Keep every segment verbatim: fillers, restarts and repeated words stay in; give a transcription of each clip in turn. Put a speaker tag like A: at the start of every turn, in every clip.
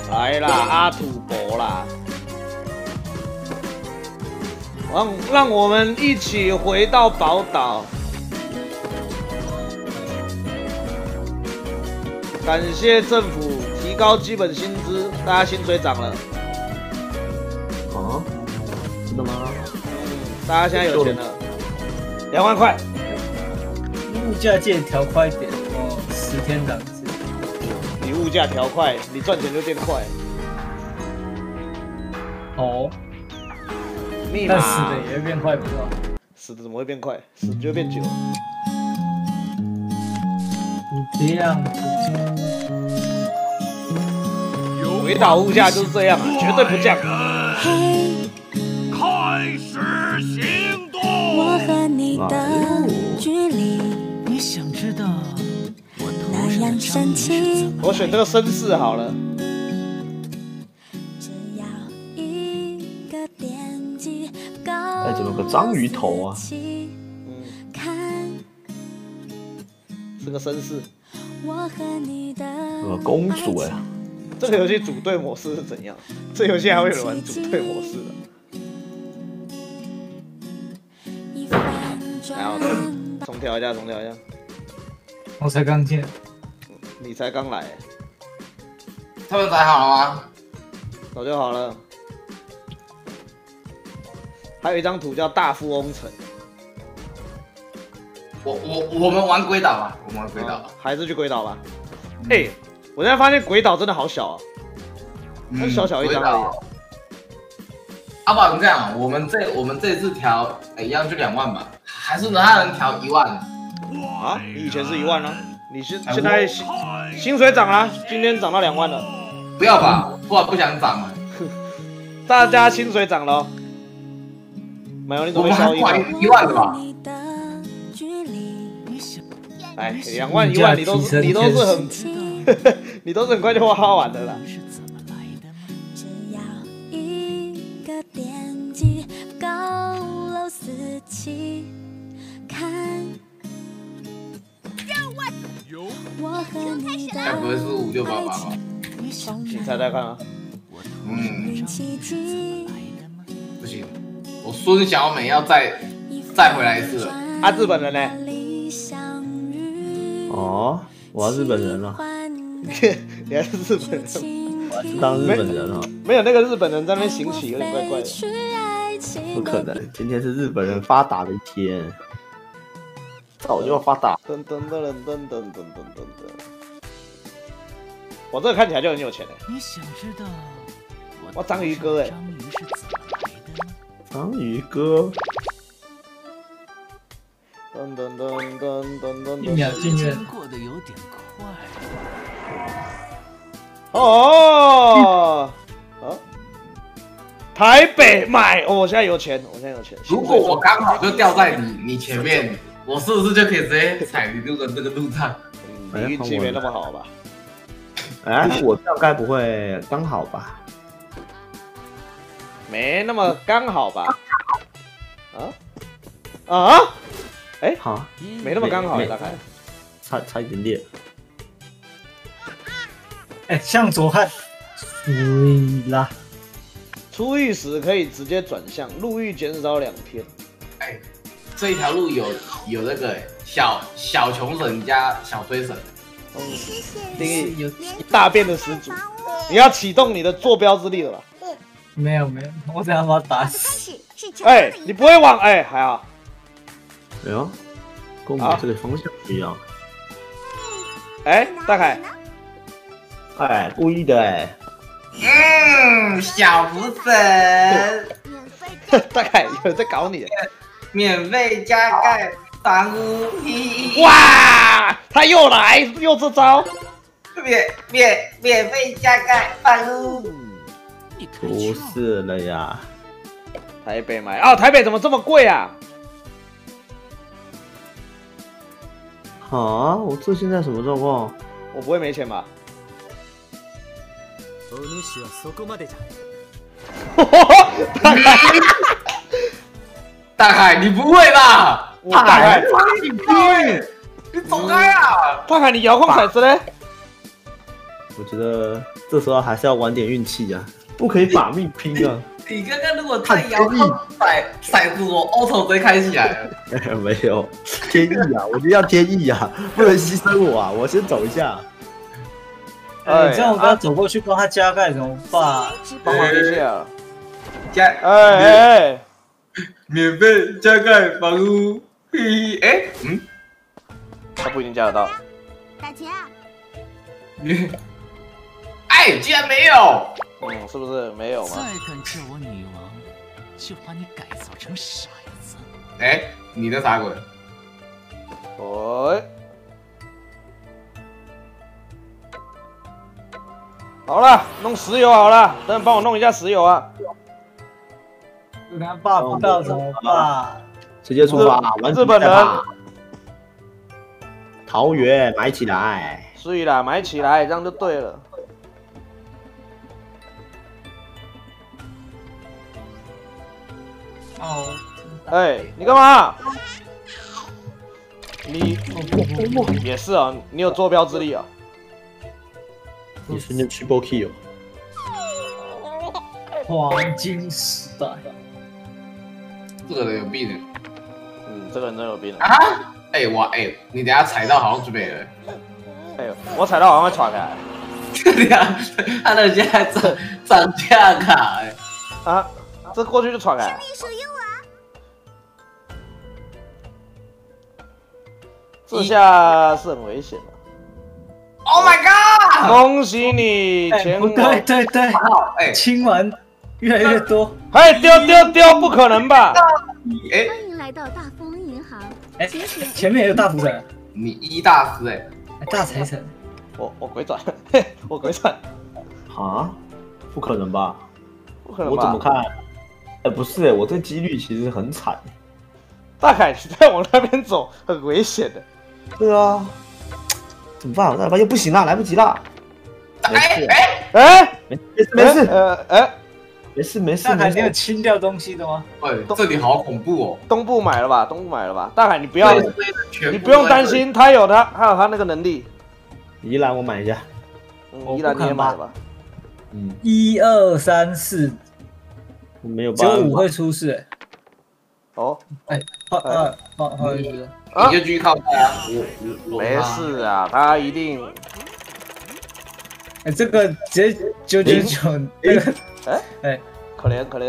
A: 来啦，阿土伯啦！让让我们一起回到宝岛。感谢政府提高基本薪资，大家薪水涨了。
B: 啊？真的吗？
A: 嗯，大家现在有钱了，两万块。
C: 物价界调快一点哦，十天涨一次。
A: 你物价调快，你赚钱就变快。
C: 哦。
A: 密码。
C: 但死的也会变快，不是吗？
A: 死的怎么会变快？死就会变久。
C: 你这样子。
A: 鬼岛物价就是这样啊，绝对不降。
D: 开始行动。
E: 我和你的距离，
D: 你想知道我
E: 那样神奇。
A: 我选这个绅士好了。
E: 只要一个点击，
B: 哎，怎么有个章鱼头啊？
A: 嗯，是个绅士。
E: 我和你的
B: 呃，公主哎。
A: 这个游戏组队模式是怎样？这游戏还会有人玩组队模式的？来，我重调一下，重调一下。
C: 我才刚进，
A: 你才刚来，
F: 他们载好了吗？
A: 早就好了。还有一张图叫大富翁城。
F: 我我我们玩鬼岛吧，我们玩鬼岛、啊，
A: 还是去鬼岛吧。哎、欸，我现在发现鬼岛真的好小啊，它、嗯、小小一张而已。
F: 阿宝，你这样，我们这我们这次调、欸、一样就两万吧，还是他能调一万？
A: 啊，你以前是一万啊，你现现在薪薪水涨了，今天涨到两万了。
F: 不要吧，不不想涨了。
A: 大家薪水涨了。没有，你怎么会消音？
F: 一万的吧？
A: 哎，两万一万，你都是你都是很，你都是很快就花完的啦。
E: 只要一个点击，高楼四起，看。我和你的。
F: 该不会是五六八八吧？
A: 你猜猜看啊。
F: 嗯。不行，我孙小美要再再回来一次了。
A: 啊，日本人呢？
B: 哦，我要日本人了。
A: 你还是日本人？
B: 我是当日本人啊。
A: 没有那个日本人在那边行乞，有点怪怪的。
B: 不可能，今天是日本人发达的一天。早就要发达。
A: 噔噔噔噔噔噔噔噔噔。我这个看起来就很有钱哎。
D: 你想知道？
A: 哇，章鱼哥哎。
B: 章鱼哥。
A: 噔噔噔噔噔噔。
C: 一秒进院。
D: 过得有点快。
A: 哦。啊。台北买，哦，我现在有钱，我现在有钱。
F: 如果我刚好就掉在你你前面，我是不是就可以直接踩你路的这个路上？
A: 你运气没那么好吧？
B: 哎，我这样该不会刚好吧？
A: 没那么刚好吧？啊？啊？哎，
B: 好，
A: 没那么刚好，大概
B: 差差一点点。
C: 哎，向左看，对啦。
A: 出狱时可以直接转向，入狱减少两天。
F: 哎，这一条路有有那个小小穷神加小推神。
A: 嗯，定义有大便的始祖，你要启动你的坐标之力了吧？
C: 没有没有，我等下把他打死。
A: 哎，你不会往哎，还好。
B: 没有，跟我们这个方向不一样。
A: 哎，大凯，
B: 哎，故意的哎。
F: 嗯，小福神。
A: 大凯有人在搞你。
F: 免费加盖房屋批。
A: 哇，他又来，又这招。
F: 免免免费加盖房屋。
B: 不是了呀。
A: 台北买啊、哦，台北怎么这么贵啊？
B: 啊，我这现在什么状况？
A: 我不会没钱吧？
F: 大海，你不会吧？
A: 大海，
F: 你不会，你走开啊！
A: 大海，你遥控骰子嘞？
B: 我觉得这时候还是要玩点运气啊，不可以把命拼啊。
F: 你刚刚如果再摇到骰骰子，我 auto 直接开起来了。
B: 没有天意啊，我就要天意啊，不能牺牲我啊，我先走一下。
C: 哎，这样我跟他走过去帮他加盖怎么办？
A: 帮忙一下。
F: 加
A: 哎哎哎，
F: 免费加盖房屋，嘿嘿，哎，嗯，
A: 他不一定加得到。
E: 打劫啊！
F: 哎，竟然没有！
A: 嗯，是不是没有
D: 再
A: 吗？
D: 敢叫我女王，就把你改造成骰子。
F: 哎，你的啥鬼？
A: 喂，好了，弄石油好了，等等帮我弄一下石油啊。
C: 他爸不到怎么办？
B: 直接出发，完
A: 日本人
B: 桃园买起来。
A: 所以啦，买起来，这样就对了。
C: 哦，
A: 哎，你干嘛？你也是啊，你有坐标之力啊。
B: 你瞬间 triple kill。
C: 黄金时代。
F: 这个人有病人
A: 嗯，这个人真有病啊。
F: 啊！哎，我哎，你等下踩到好像就没了。
A: 哎呦，我踩到好像会喘开来。
F: 对呀，他的现在涨涨价卡哎。
A: 啊，这过去就喘开来。
E: 属于我。
A: 这下是很危险的。
F: Oh my god！
A: 恭喜你，
C: 哎，
A: 前
C: 不对对对，
F: 好，哎，
C: 清完越来越多。
A: 哎，丢丢丢，不可能吧？
F: 哎，
E: 欢迎来到大丰银行。
C: 哎，前面也有大福神，
F: 你一大师哎，
C: 哎大财神。
A: 我我鬼转，嘿，我鬼转，
B: 啊？不可能吧？
A: 不可能吧？
B: 我怎么看？哎，不是哎，我这几率其实很惨。
A: 大凯，你再往那边走，很危险的。
B: 对啊，怎么办？那又不行啦，来不及啦。没事，
F: 哎
A: 哎，
B: 没事没事
A: 呃哎，
B: 没事没事
C: 大凯，你有
B: 没事。
C: 清掉东西的吗？
F: 哎，这里好恐怖哦！
A: 东部买了吧？东部买了吧？大凯，你不要，
F: 这一全部
A: 你不用担心，他有他，他有他那个能力。
B: 宜兰我买一下。
A: 嗯，
C: 我
A: 依然
C: 不可能吧
A: 你也买了吧？
B: 嗯，
C: 一二三四，
B: 我没有
C: 只有
B: 办法。
C: 五会出事。
A: 哦，
C: 哎，换换换换一个。
A: 啊
F: 你就继续靠他啊，我我
A: 没事啊，他一定。
C: 哎，这个直接九九九那个，
A: 哎
C: 哎，
A: 可怜可怜，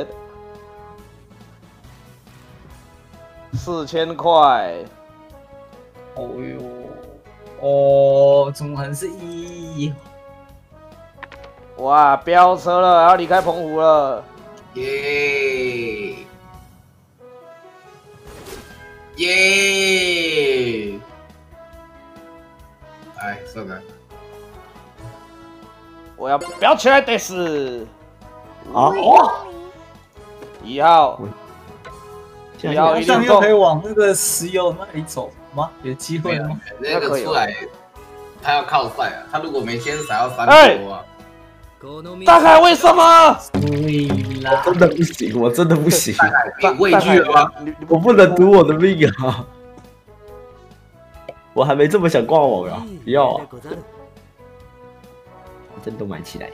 A: 四千块。
C: 哦呦，哦，怎么可能是一？
A: 哇，飙车了，要离开澎湖了。
F: 耶耶！哎，这个
A: 我要飙起来得死。
B: 啊
A: 哦，一号，
B: 现
A: 一号
B: 在
A: 一定中
C: 这样又可以。往那个石油那里走吗？有机
F: 没有
C: 会吗？
F: 那个出来，他要靠赛啊！他如果没先闪要三
A: 哎
F: 波啊！
A: 大概为什么？
C: 对啦，
B: 真的不行，我真的不行，
F: 你畏惧了吗？
A: 你你
B: 我不能赌我的命啊！我还没这么想挂网啊！不要啊！真的买起来。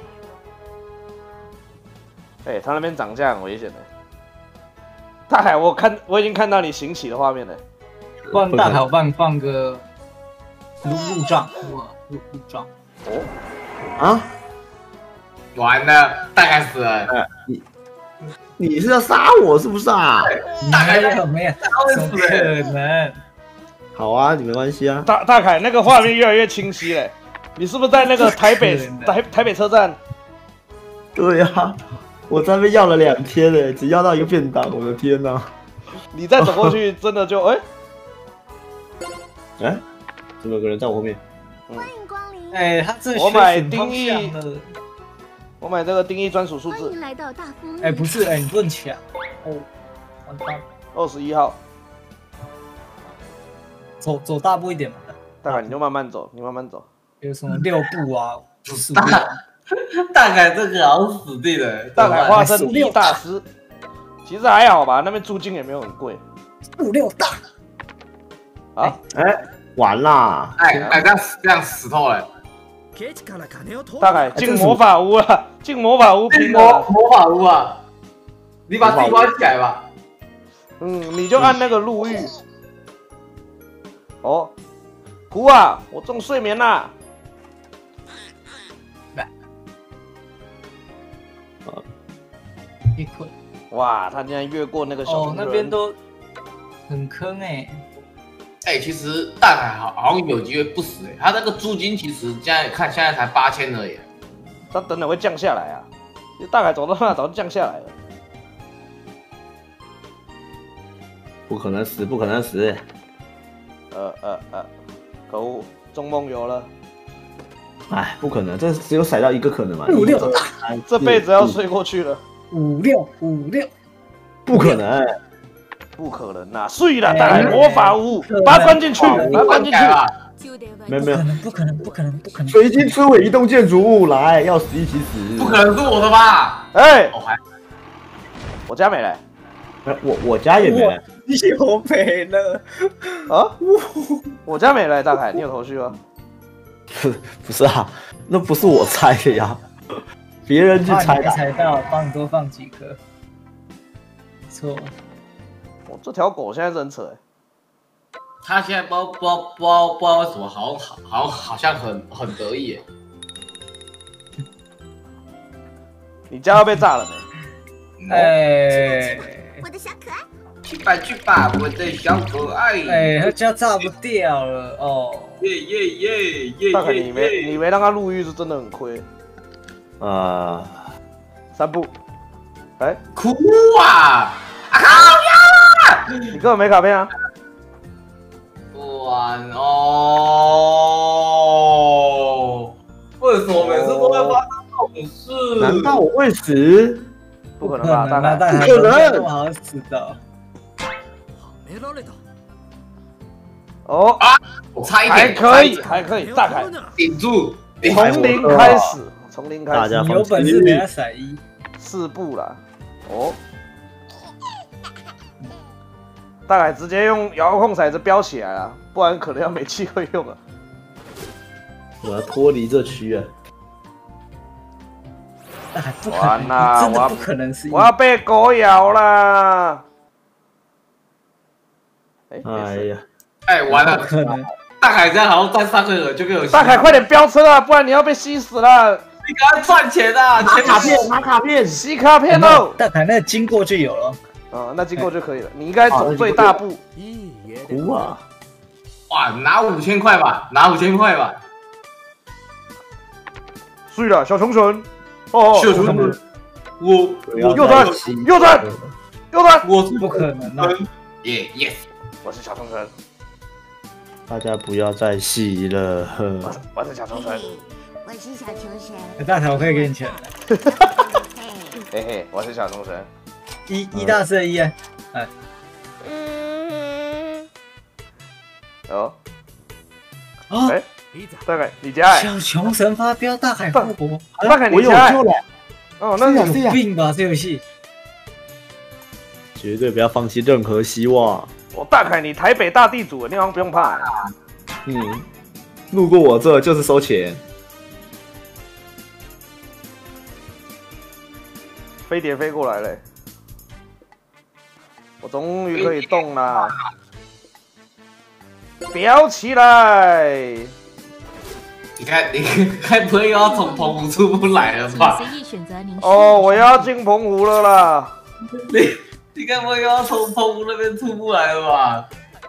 A: 哎、他那边涨价很危险的。大海，我看我已经看到你行起的画面了。
C: 不然大考办放个路路障，哇，路路障。
B: 啊？
F: 完了，大概死了。
B: 你是要杀我是不是啊？
C: 没有没有，怎么可能？
B: 好啊，你没关系啊。
A: 大大凯，那个画面越来越清晰嘞。你是不是在那个台北
C: 不可能的
A: 台台北车站？
B: 对呀、我在那边要了两天嘞，只要到一个便当，我的天哪、
A: 你再走过去，真的就哎、
B: 哎、怎么有个人在我后面？
E: 欢迎光临。
C: 哎，他这
A: 我买
C: 选方
A: 定义
C: 向了。
A: 我买这个定义专属数字
E: 欢迎来到大丰。
C: 哎，不是，哎，你不能抢。哦，完蛋，
A: 二十一号。
C: 走走大步一点嘛。
A: 大凯，你就慢慢走，你慢慢走。
C: 有什么六步啊，四步啊？
F: 大概这个好像死定了。
A: 大凯化身力大师，其实还好吧，那边租金也没有很贵
C: 五六大。
A: 啊。
B: 哎、完啦！
F: 哎哎，这样死这样死透了。
A: 大概进魔法屋了，进魔法屋拼
F: 魔
A: 了。
F: 魔法屋啊！你把自己关起来吧。
A: 嗯，你就按那个入狱。哦，哭啊！我中睡眠啦。
C: 一困。
A: 哇，他竟然越过那个小
C: 哦，
A: 红人。
C: 那边都很坑哎。
F: 哎、欸，其实大凯好好像有机会不死哎、欸，他那个租金其实现在看现在才八千而已。
A: 他等等会降下来啊！大概走到那早就降下来了。
B: 不可能死，不可能死。
A: 呃呃呃，可恶，中梦游了。
B: 哎，不可能，这只有甩到一个可能嘛。
C: 五六
B: 这
A: 这辈子要睡过去了。
C: 五六五六，
B: 不可能，
A: 不可能呐！睡了，大概魔法屋，把它关进去，把它关进去。
B: 没有没有，
C: 不可能，不可能，不可能！
B: 水晶摧毁移动建筑物，来，要死一起死。
F: 不可能是我的吧？
A: 哎，
F: 哦还，
A: 我家没了。
B: 我我家也没了。
C: 你有没了？
A: 啊？我家没了，大凯，你有头绪吗？
B: 不不是啊，那不是我猜的呀，别人去猜的。
C: 猜到，帮你多放几颗。错。
A: 我这条狗现在是很扯哎。
F: 他现在不知道不知道不知道不知道为什么，好像好好像好像很很得意耶。
A: 你家要被炸了没？
C: 哎，
E: 我的小可爱，
F: 去吧去吧，我的小可爱。
C: 哎，他家炸不掉了哦。
F: 耶耶耶耶
A: 大凯，
F: 耶
A: 你没你没让他入狱是真的很亏。
B: 啊，
A: 三步，哎，
F: 哭啊！啊靠呀！
A: 你根本没卡片啊！
F: 完哦！为什么每次都会发生这种事？
B: 难道我会死？
A: 不可能吧，大概
C: 不
B: 可能
C: 这么好死的。
A: 哦，
F: 我差一
A: 还
F: 点，
A: 可以，还可以，大凯，
F: 顶住，顶
A: 从零开始，从零开始，
B: 大家
C: 你有本事给他甩一。
A: 四步啦，哦，大概直接用遥控骰子标起来了，不然可能要没机会用了。
B: 我要脱离这区啊！
C: 那还不可
A: 完
C: 能，
A: 啦我要
C: 真的不可能是一。
A: 我要被狗咬啦！哎、
B: 哎呀，
F: 哎，完了，
C: 不可能。
F: 大海这样好像站三回合就被我。
A: 大凯，快点飙车啊，不然你要被吸死了！
F: 你赶快赚钱啊！
B: 拿卡片，拿卡片，
A: 吸卡片喽！
C: 大凯那个经过就有了。
A: 啊，那经过就可以了。你应该走最大步。
B: 哭啊！
F: 哇，拿五千块吧，拿五千块吧。
A: 睡了，小穷神。哦，
F: 小穷神，我
A: 右转，右转，右转。
F: 我是
C: 不可能啊！
F: 耶 yes，
A: 我是小穷神，
B: 大家不要再戏了。
A: 我是我是小穷神，
E: 我是小穷神，
C: 大凯，我可以给你钱。
A: 嘿嘿，我是小穷神。
C: 一一大四一哎，哎，
E: 嗯，
A: 哦，
C: 哦，
A: 哎，大概你家哎，
C: 小穷神发飙，大海复活。
A: 大概
B: 我有
A: 你家哎
B: 救了，
A: 哦，那
B: 是啊
C: 有病吧这游戏？
B: 绝对不要放弃任何希望。
A: 我大凯，你台北大地主，你好像不用怕。
B: 嗯，路过我这就是收钱。
A: 飞碟飞过来了，我终于可以动啦！飙起来！
F: 你看你该不会又要从澎湖出不来了吧？
E: 随意选择您。
A: 哦，我要进澎湖了啦！
F: 你你该不会又要从澎湖那边出不来了吧？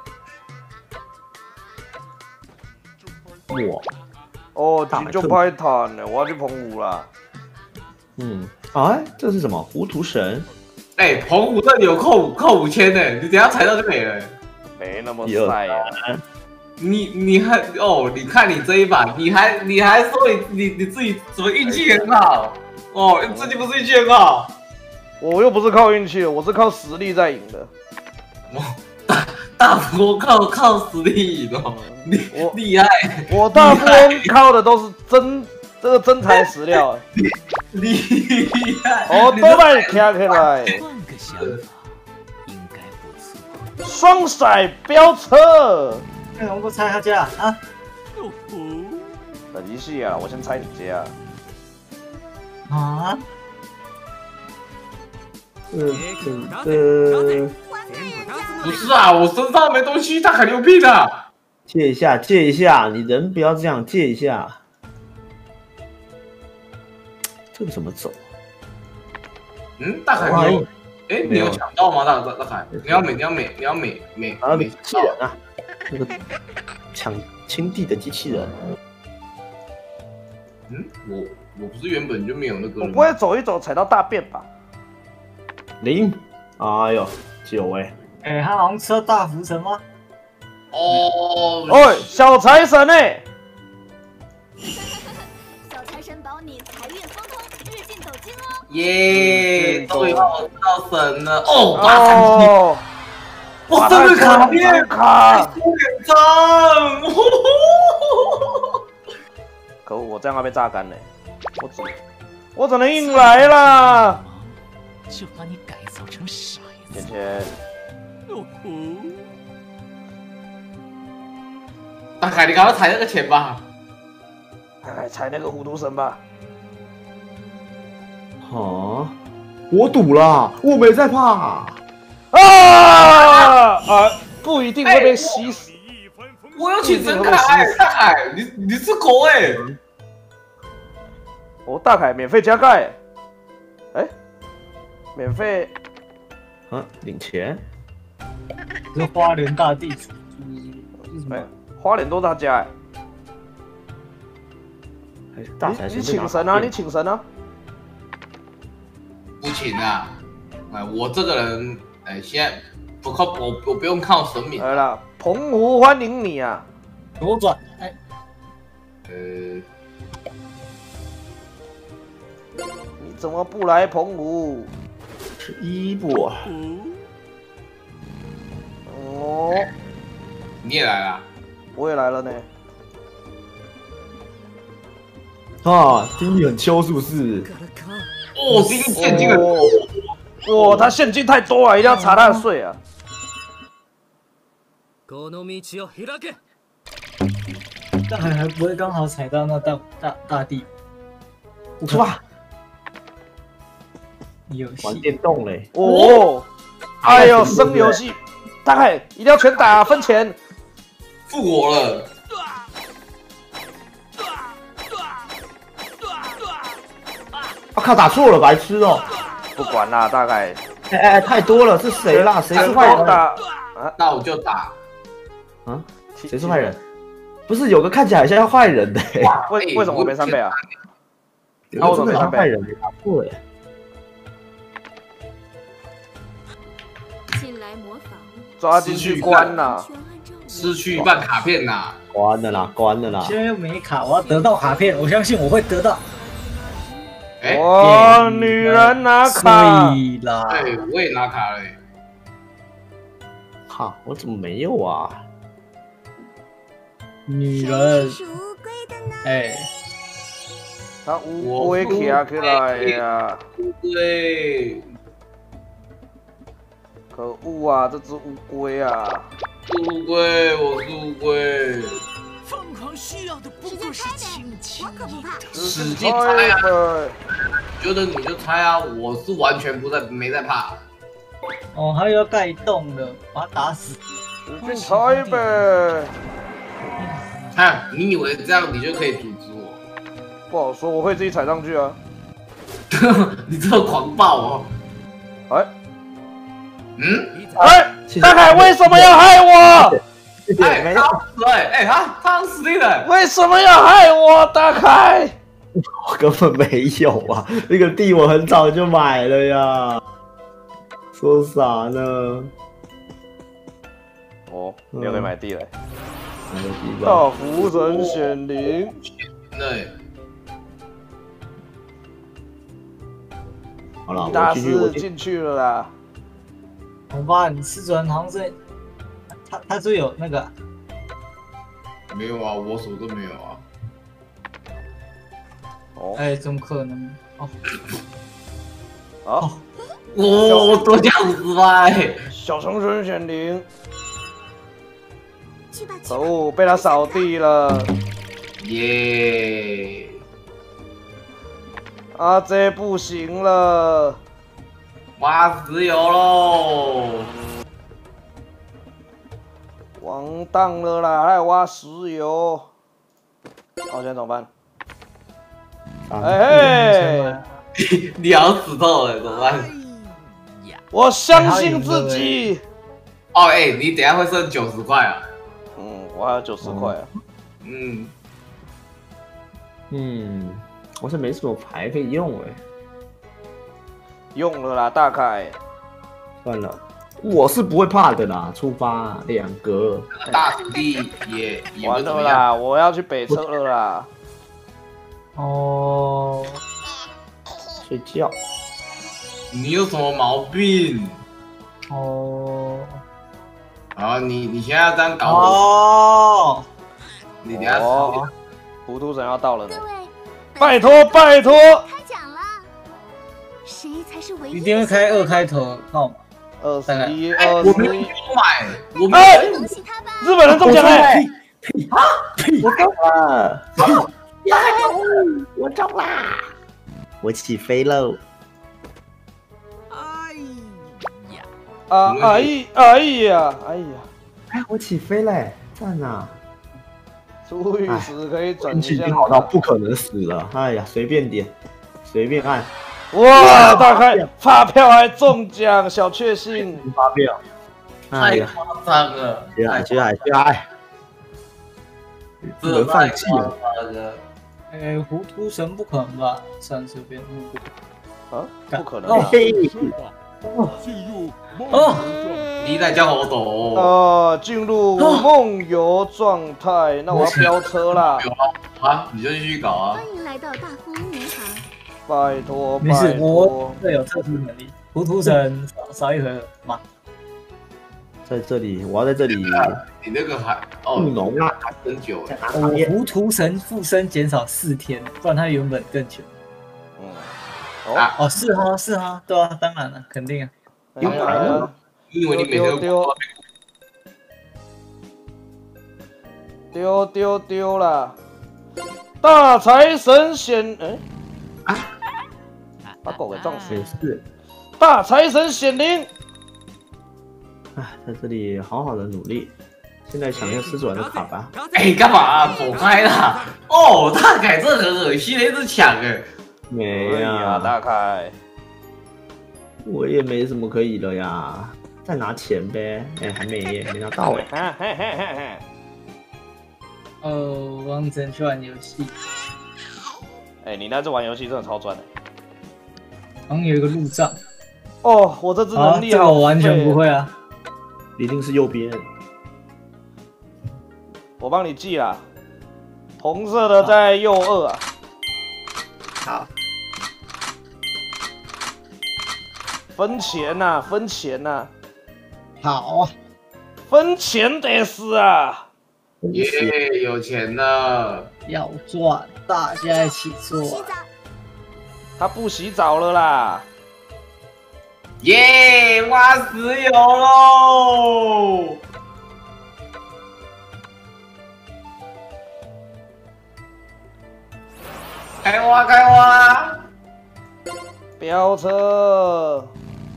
B: 哇，
A: 哦，你就拍坦了，我要去澎湖啦！
B: 嗯，哎，这是什么？糊涂神？
F: 哎、欸，澎湖这里有扣扣五千呢，你等一下踩到就没了。
A: 没那么晒呀、啊！
F: 你你还哦，你看你这一把，你还你还说你你你自己怎么运气很好哦？你自己不是运气很好？
A: 我又不是靠运气的，我是靠实力在赢的。
F: 大大波靠靠实力赢哦，你
A: 我
F: 厉害！
A: 我大波靠的都是真这个真材实料。
F: 厉害！
A: 哦，都把你卡起来。
D: 换个想法，应该不错。
A: 双骰飙车。
C: 那我不猜他家啊？
A: 等一下啊，我先猜你家。
C: 啊？
B: 呃呃，
F: 不是啊，我身上没东西，他很牛逼的。
B: 借一下，借一下，你人不要这样，借一下。这个怎么走？
F: 嗯，大凯，你有，哎，你有抢到吗？大大大凯，你要美，你要美，你要美美
B: 啊，
F: 美
B: 机器人啊，那个抢亲弟的机器人。
F: 嗯，我我不是原本就没有那个。
A: 我不会走一走踩到大便吧？
B: 零，哎呦，九哎，
C: 哎，他好像吃到大福神吗？
F: 哦，
A: 哦，小财神哎！
E: 小财神保你财运亨通，日进斗金哦！
F: 耶，终于让我知道神了哦！八三七，
A: 哦，
F: 我生日卡片
A: 卡！
F: 出两张，
A: 可恶，我这样要被榨干了，我只我只能硬来啦！
D: 就把你改造成骰子。
A: 钱钱，
D: 哦吼！
F: 大凯，你赶快踩那个钱吧。
A: 来踩那个糊涂神吧！
B: 啊，我赌啦，我没在怕。
A: 啊啊！不一定会被吸死。
F: 我有请神卡哎，大凯，你你是狗哎！
A: 哦，大凯免费加盖，哎，免费
B: 啊，领钱？
C: 是花莲大地主，是什么
A: 哎？花脸都是他家哎。
B: 还是大财
A: 你你
B: 神？
A: 请神啊！你请神啊！
F: 不请啊！哎，我这个人哎，现在不靠我，我不用靠神明。
A: 来了，澎湖欢迎你啊！
C: 左转，哎，
F: 呃，
A: 你怎么不来澎湖？
B: 是一不？
A: 哦，
F: 你也来了。
A: 我也来了呢。
B: 啊，丁力很秋是不是？
F: 哦，今天现金很多。
A: 哦，哇，他现金太多了，一定要查他的税啊！
C: 但还还不会刚好踩到那大大大地
B: 出发，
C: 游
B: 玩
C: 戏。
B: 电动嘞。
A: 哦，哎呦，生游戏，大概一定要全打分钱。
F: 复活了。
B: 我靠，打错了，白痴哦！
A: 不管啦，大概
B: 哎哎，太多了，是谁啦？谁是坏人？
A: 打啊？
F: 那我就打。
B: 啊？谁是坏人？不是有个看起来好像坏人的、欸，
A: 为为什么我没三倍啊？
B: 有个真的像坏人，打错了、欸。
E: 进来模仿，
A: 抓进去关啦！
F: 失去一半卡片呐！
B: 关了啦，关了啦！
C: 现在又没卡，我要得到卡片，我相信我会得到。
F: 哎，
A: 哇，女人拿卡！
C: 对啦，
F: 对，我也拿卡了、欸。
B: 哈，我怎么没有啊？
C: 女人，
E: 是乌龟的呢？
C: 哎，
A: 他乌龟卡起来呀！
F: 对，
A: 可恶啊，这只乌龟啊！
F: 乌龟，我是乌龟。
D: 疯狂需要的不过是轻轻一点。
F: 使劲猜啊！
A: 啊！
F: 觉得你就猜啊！我是完全不在，没在怕。
C: 哦，他又要盖洞了，把他打死。
A: 使劲猜呗！
F: 看，你以为这样你就可以阻止我？
A: 不好说，我会自己踩上去啊！
F: 你这么狂暴哦！
A: 哎
F: 嗯？
A: 哎，大凯为什么要害我？
F: 哎，
B: 没
F: 他死哎哎，他他死定了！
A: 为什么要害我？大凯，
B: 我根本没有啊！那个地我很早就买了呀，说啥呢？
A: 哦，你又可以买地了。
B: 买个地吧。
A: 大福神显灵，
F: 对，
B: 好了，
A: 大
B: 我继续，我
A: 师
B: 继续。
A: 进去了啦。
C: 好吧，你四转好像是他他是有那个
F: 没有啊，我什么都没有啊。
A: 哦，
C: 哎，怎么可能？哦，
A: 好，
F: 哦，多这样子吧！
A: 小熊神显灵，
E: 去吧去
A: 可恶，被他扫地了。
F: 耶！
A: 啊，这不行了，
F: 挖石油喽！
A: 完蛋了啦，还挖石油。好，现在怎么办？
B: 啊
A: 哎嘿，
F: 你要死透了，怎么办？
A: 我相信自己。
F: 哦，哎、欸，你等一下会剩九十块啊？
A: 嗯，我还有九十块啊。
F: 嗯
B: 嗯，我是没什么牌可以用哎。
A: 用了啦，大凯。
B: 算了，我是不会怕的啦。出发两格，
F: 大徒弟也也
A: 完
F: 不怎么样。
A: 了啦，我要去北侧了啦。
C: 哦，
B: 睡觉。
F: 你有什么毛病？
C: 哦，
F: 啊，你你现在要这样搞我，
C: 哦，
F: 你等一下死
A: 哦，糊涂神要到了呢
E: 各。位，
A: 拜托拜托，
E: 开奖了，谁才是唯一？
C: 一定会开二开头号码。
A: 二十一、
F: 哎、
A: 二
F: 我没有
A: 十一，
F: 买，我没
A: 哎
F: 有。
E: 恭喜他吧！
A: 日本人中奖嘞！
B: 我中了！我中啦！我起飞喽！
A: 啊，哎哎呀，哎呀，
B: 哎，我起飞嘞！赞啊！
A: 出狱时可以转
B: 运气已
A: 向。
B: 经好到不可能死了。哎呀，随便点，随便按。
A: 哇，大开发票还中奖，小确幸。
B: 发票。哎
F: 太
B: 呀，
F: 夸张了，
B: 接下来，接下来，接下来，不能放弃了。
F: 了。
C: 哎，糊涂神不可能吧？算随便路过。
A: 啊，不可能啊！
B: 嘿，
C: 哦，
F: 你在叫我抖。
A: 哦，进入梦游状态，那我要飙车啦！
F: 啊，你就继续搞啊。
E: 欢迎来到大富翁银行。
A: 拜托
C: 没事，
A: 拜
C: 我
A: 托，
C: 会有特殊能力。糊涂神少少一回嘛。
B: 在这里，我要在这里
F: 你那个还哦，
B: 务农啊，
F: 还真久了。
C: 我糊涂神附身减少四天，不然他原本更穷。
A: 嗯，
F: 啊
C: 哦，是哈，是哈，对啊，当然了，肯定啊。
A: 哎呀，
F: 因为你每天都
A: 丢丢丢丢啦！大财神显，哎，把狗给撞死
B: 没！事。
A: 大财神显灵，
B: 哎，在这里好好的努力。现在抢一下狮子丸的卡吧。
F: 哎，干嘛啊？走开啦！哦，大凯这很恶心的，一直抢哎。
B: 没
A: 哎呀，
B: 呀，
A: 大凯，
B: 我也没什么可以了呀。再拿钱呗。哎，还没耶，没拿到哎。
A: 嘿嘿嘿嘿嘿，
C: 哦，王真去玩游戏，
A: 哎，你那次玩游戏真的超赚的。
C: 好像有一个路障。
A: 哦，我这只
C: 啊，这个
A: 能力好
C: 我完全不
A: 废，
C: 会啊。
B: 一定是右边。
A: 我帮你记啦。红色的在右二啊。
B: 好，
A: 分钱呐、分钱呐、
C: 好啊，
A: 分钱得是啊！
F: 耶，有钱了。
C: 要赚，大家一起做。
E: 洗澡，
A: 他不洗澡了啦。
F: 耶，挖石油喽！开挖开挖！
A: 飙车。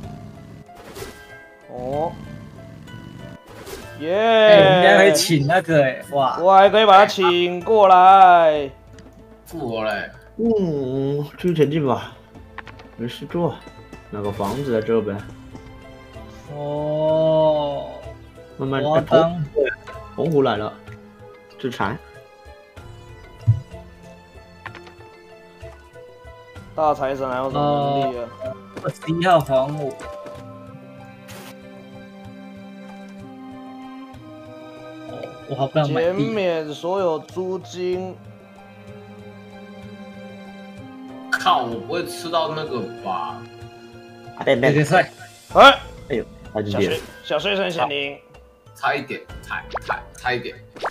A: 哦，耶、
C: 哎，人家可以请那个哎，哇，
A: 我还可以把他请过来。
F: 复活嘞！
B: 嗯，继续前进吧。没事做，拿个房子在这呗。
C: 哦，
B: 慢慢
C: 我要当
B: 洪湖来了，制裁。
A: 大财神还有什么能力啊？
C: 二十一号还我。哦，我好不想买
A: 减
C: 地。
A: 免所有租金。
F: 靠，我不会吃到那个吧？
B: 啊，对对，
C: 有点帅。
A: 哎，
B: 哎呦，差一点
A: 小学。小学生显灵。
F: 差一点，差差差一点。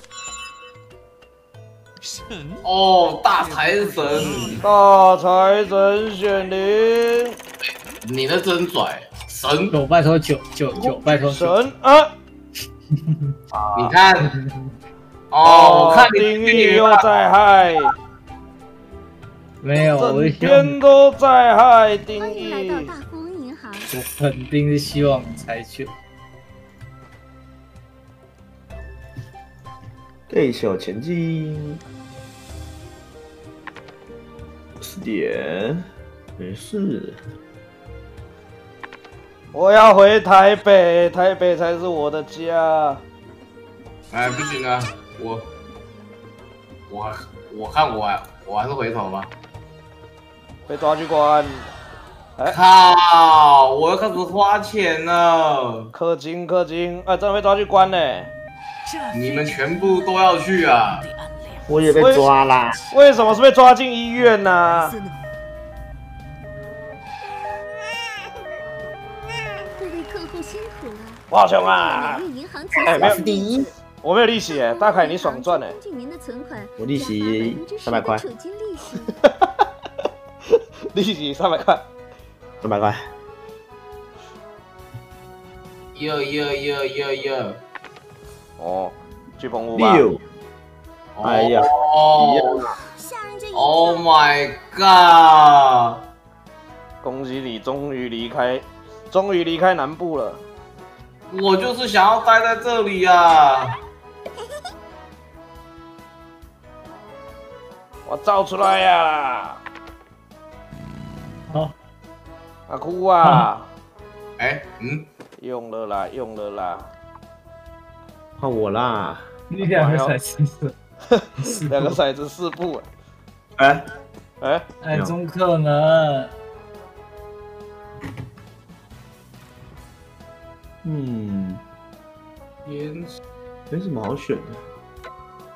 D: 神
F: 哦，大财神，
A: 大财神显灵。
F: 你那真拽，神！
C: 九，拜托九九九，拜托九。
A: 神啊！
F: 你看， 哦，我看你
A: 丁义又在害，
C: 没有，我
A: 整
C: 希望
A: 天都在害丁
E: 欢迎来到
A: 义。
E: 大富翁银行。
C: 我肯定是希望你才去。
B: 对手前进，四点，没事。
A: 我要回台北，台北才是我的家。
F: 哎，不行啊，我我我看我还我还是回头吧。
A: 被抓去关，哎，
F: 靠！我要开始花钱了，
A: 氪金氪金，哎，真的被抓去关呢。
F: 你们全部都要去啊！
B: 我也被抓啦。
A: 为什么是被抓进医院呢、啊？
E: 各位客户辛苦了。
A: 哇，穷啊！
E: 银行
A: 哎，没有
B: 第一，
A: 我没有利息哎，大凯你爽赚哎。
E: 根据您的存款，
B: 我利息三百块
E: 储金利息。
A: 利息三百块，
B: 三百块。
F: 哟哟哟哟哟！
A: 哦，去澎湖吧。
B: 六，哎呀，
F: 哦
E: 吓人这一
F: ，Oh my god！
A: 恭喜你终于离开，终于离开南部了。
F: 我就是想要待在这里啊！
A: 我造出来呀！
C: 好，
A: 阿哭啊！
F: 哎，嗯，
A: 用了啦，用了啦。
B: 换我啦。
C: 你两个才七色，
A: 两个骰子四步
B: 哎，
A: 哎、欸，
C: 哎，中克呢？
B: 嗯，
F: 天，
B: 没什么好选的。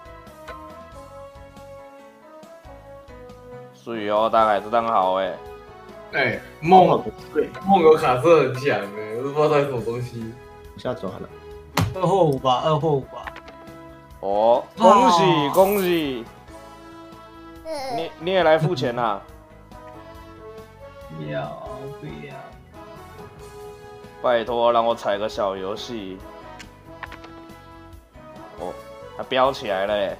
A: 水哦，大概是当好哎、
F: 哎，
B: 好
F: 梦
B: 不对，
F: 梦有卡色很强哎，我都不知道它是什么东西。
B: 下走好了。
C: 二或五吧，二或五吧。
A: 哦，恭喜
C: 哦
A: 恭喜！你你也来付钱啦、
C: 不要不要，
A: 拜托让我踩个小游戏。哦，它飙起来了耶！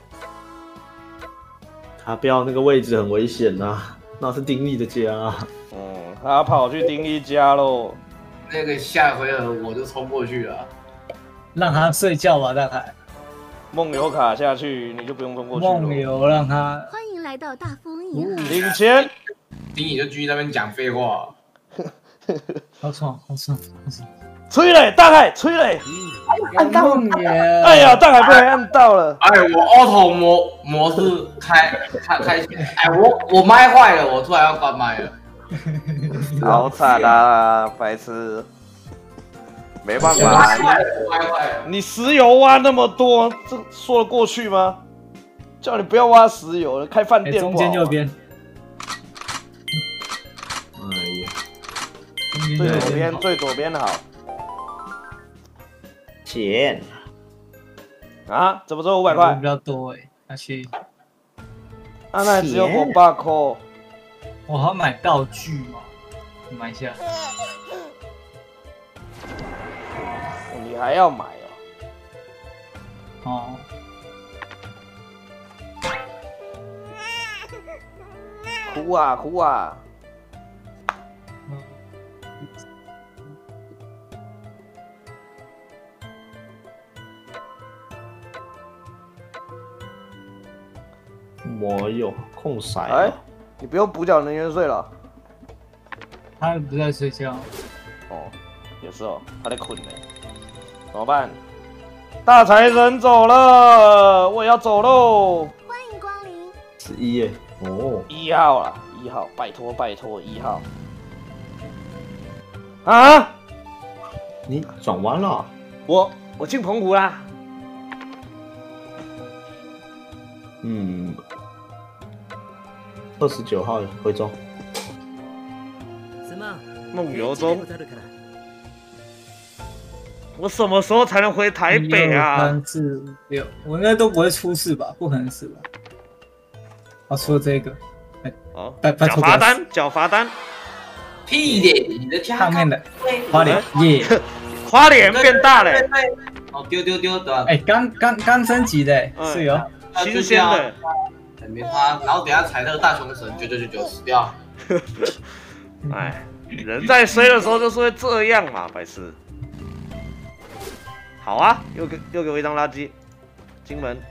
B: 他标那个位置很危险呐，那是丁力的家啊。
A: 嗯，他跑去丁一家喽。
F: 那个下回合我就冲过去了。
C: 让他睡觉吧，大概。
A: 梦游卡下去，你就不用冲过去了。
C: 梦游让他
E: 欢迎来到大富翁银行。
A: 领钱。
F: 丁你就继续在那边讲废话。
C: 好爽，好爽，好爽！
A: 吹嘞，大海吹嘞！
C: 按到你！
A: 哎呀，大海被按到了。
F: 哎，我 auto 模模式开开开，哎，我我麦坏了，我突然要关麦了。
A: 好惨啊，白痴！没办
F: 我麦
A: 法，
F: 坏了，我麦坏了。
A: 你石油挖那么多，这说得过去吗？叫你不要挖石油了，开饭
C: 哎，
A: 店不好吗
C: 中间右边，
B: 哎呀，
C: 中间
A: 最
C: 右
A: 左边，
C: 好
A: 最左边好
B: 钱，
A: 啊？怎么只有五百块
C: 比？较多哎，下去。
A: 啊，那只有我八块。
C: 我好像买道具嘛，买一下。
A: 你还要买哦？
C: 哦，
A: 哭啊哭啊！
B: 我有控骰
A: 哎、
B: 啊。
A: 你不用补缴能源税了。
C: 他不在睡觉。
A: 哦，也是哦，他在困呢，怎么办？大财神走了，我也要走喽。
E: 欢迎光临。
B: 十一耶，哦，
A: 一号啦，一号，拜托拜托，一号。啊！
B: 你转弯了？
A: 我我进澎湖啦。
B: 嗯，二十九号回中。
A: 梦游中。我什么时候才能回台北
C: 一二
A: 啊？
C: 三四五六，我应该都不会出事吧？不可能是吧？哦，除了这个，
A: 哦，
C: 拜拜托
A: 缴罚单，缴罚单。
F: 屁的，你的家
C: 上面的花脸耶，
A: 花脸变大了。
F: 哦，丢丢丢的。
C: 哎，刚刚刚升级的，是有
A: 新鲜的。
F: 没差，然后等下踩那个大熊神，九九九九死掉。
A: 哎，人在衰的时候就是会这样嘛，白痴。好啊，又给又给我一张垃圾，金门。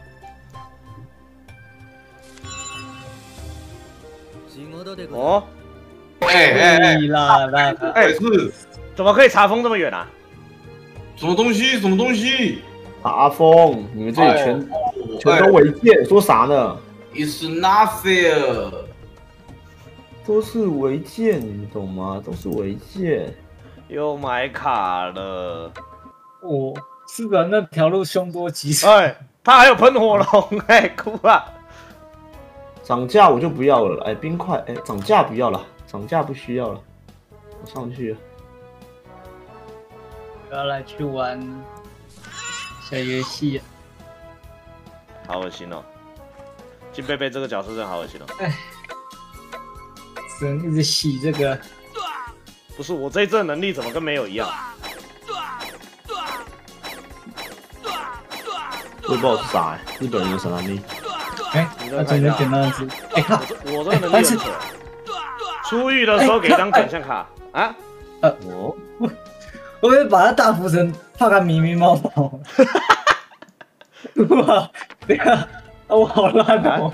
A: 哦，
F: 哎哎哎，
C: 啦啦，
F: 哎是，
A: 怎么可以查封这么远啊？
F: 什么东西？什么东西？
B: 查封，你们这里全、哦、全都违建，说啥呢
F: ？It's not fair。
B: 都是违建，你们懂吗？都是违建。
A: 又买卡了。
C: 哦，是的，那条路凶多吉少。
A: 哎，他还有喷火龙，哎，哭啊！
B: 涨价我就不要了，哎，冰块，哎，涨价不要了，涨价不需要了，我上去了。
C: 我要来去玩小游戏。
A: 好恶心哦！金贝贝这个角色真的好恶心哦。
C: 哎。只能一直洗这个，
A: 不是我这一阵能力怎么跟没有一样？
B: 我也不知道是啥哎，日本人的啥能力？
C: 哎，那真的简单子。哎靠，
A: 我这个能力很扯。出狱的时候给张奖项卡啊？
C: 呃，我我我会把它大幅成画个迷迷毛毛。哇，对啊，我好烂哦。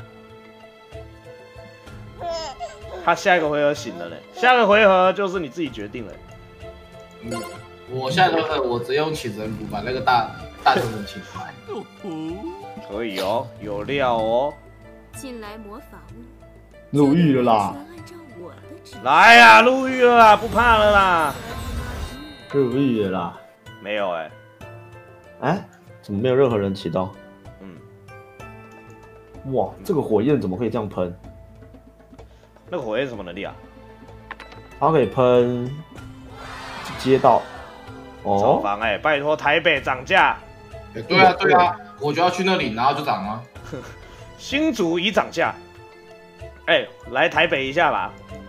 A: 他下一个回合醒了嘞，下个回合就是你自己决定了。
F: 嗯，我下个回合我只用请人补把那个大大熊人请出来。
A: 可以哦，有料哦。
E: 进来模仿。
B: 入狱了啦！
A: 来呀、啊，入狱了啦，不怕了啦。
B: 入狱了啦。
A: 没有哎、
B: 欸，哎，怎么没有任何人启动？
A: 嗯。
B: 哇，这个火焰怎么可以这样喷？
A: 那个火焰什么能力啊？
B: 它可以喷街道。哦。
A: 炒房哎，拜托台北涨价。
F: 欸、对啊对啊，我就要去那里，然后就涨了。
A: 新竹已涨价。哎、欸，来台北一下吧。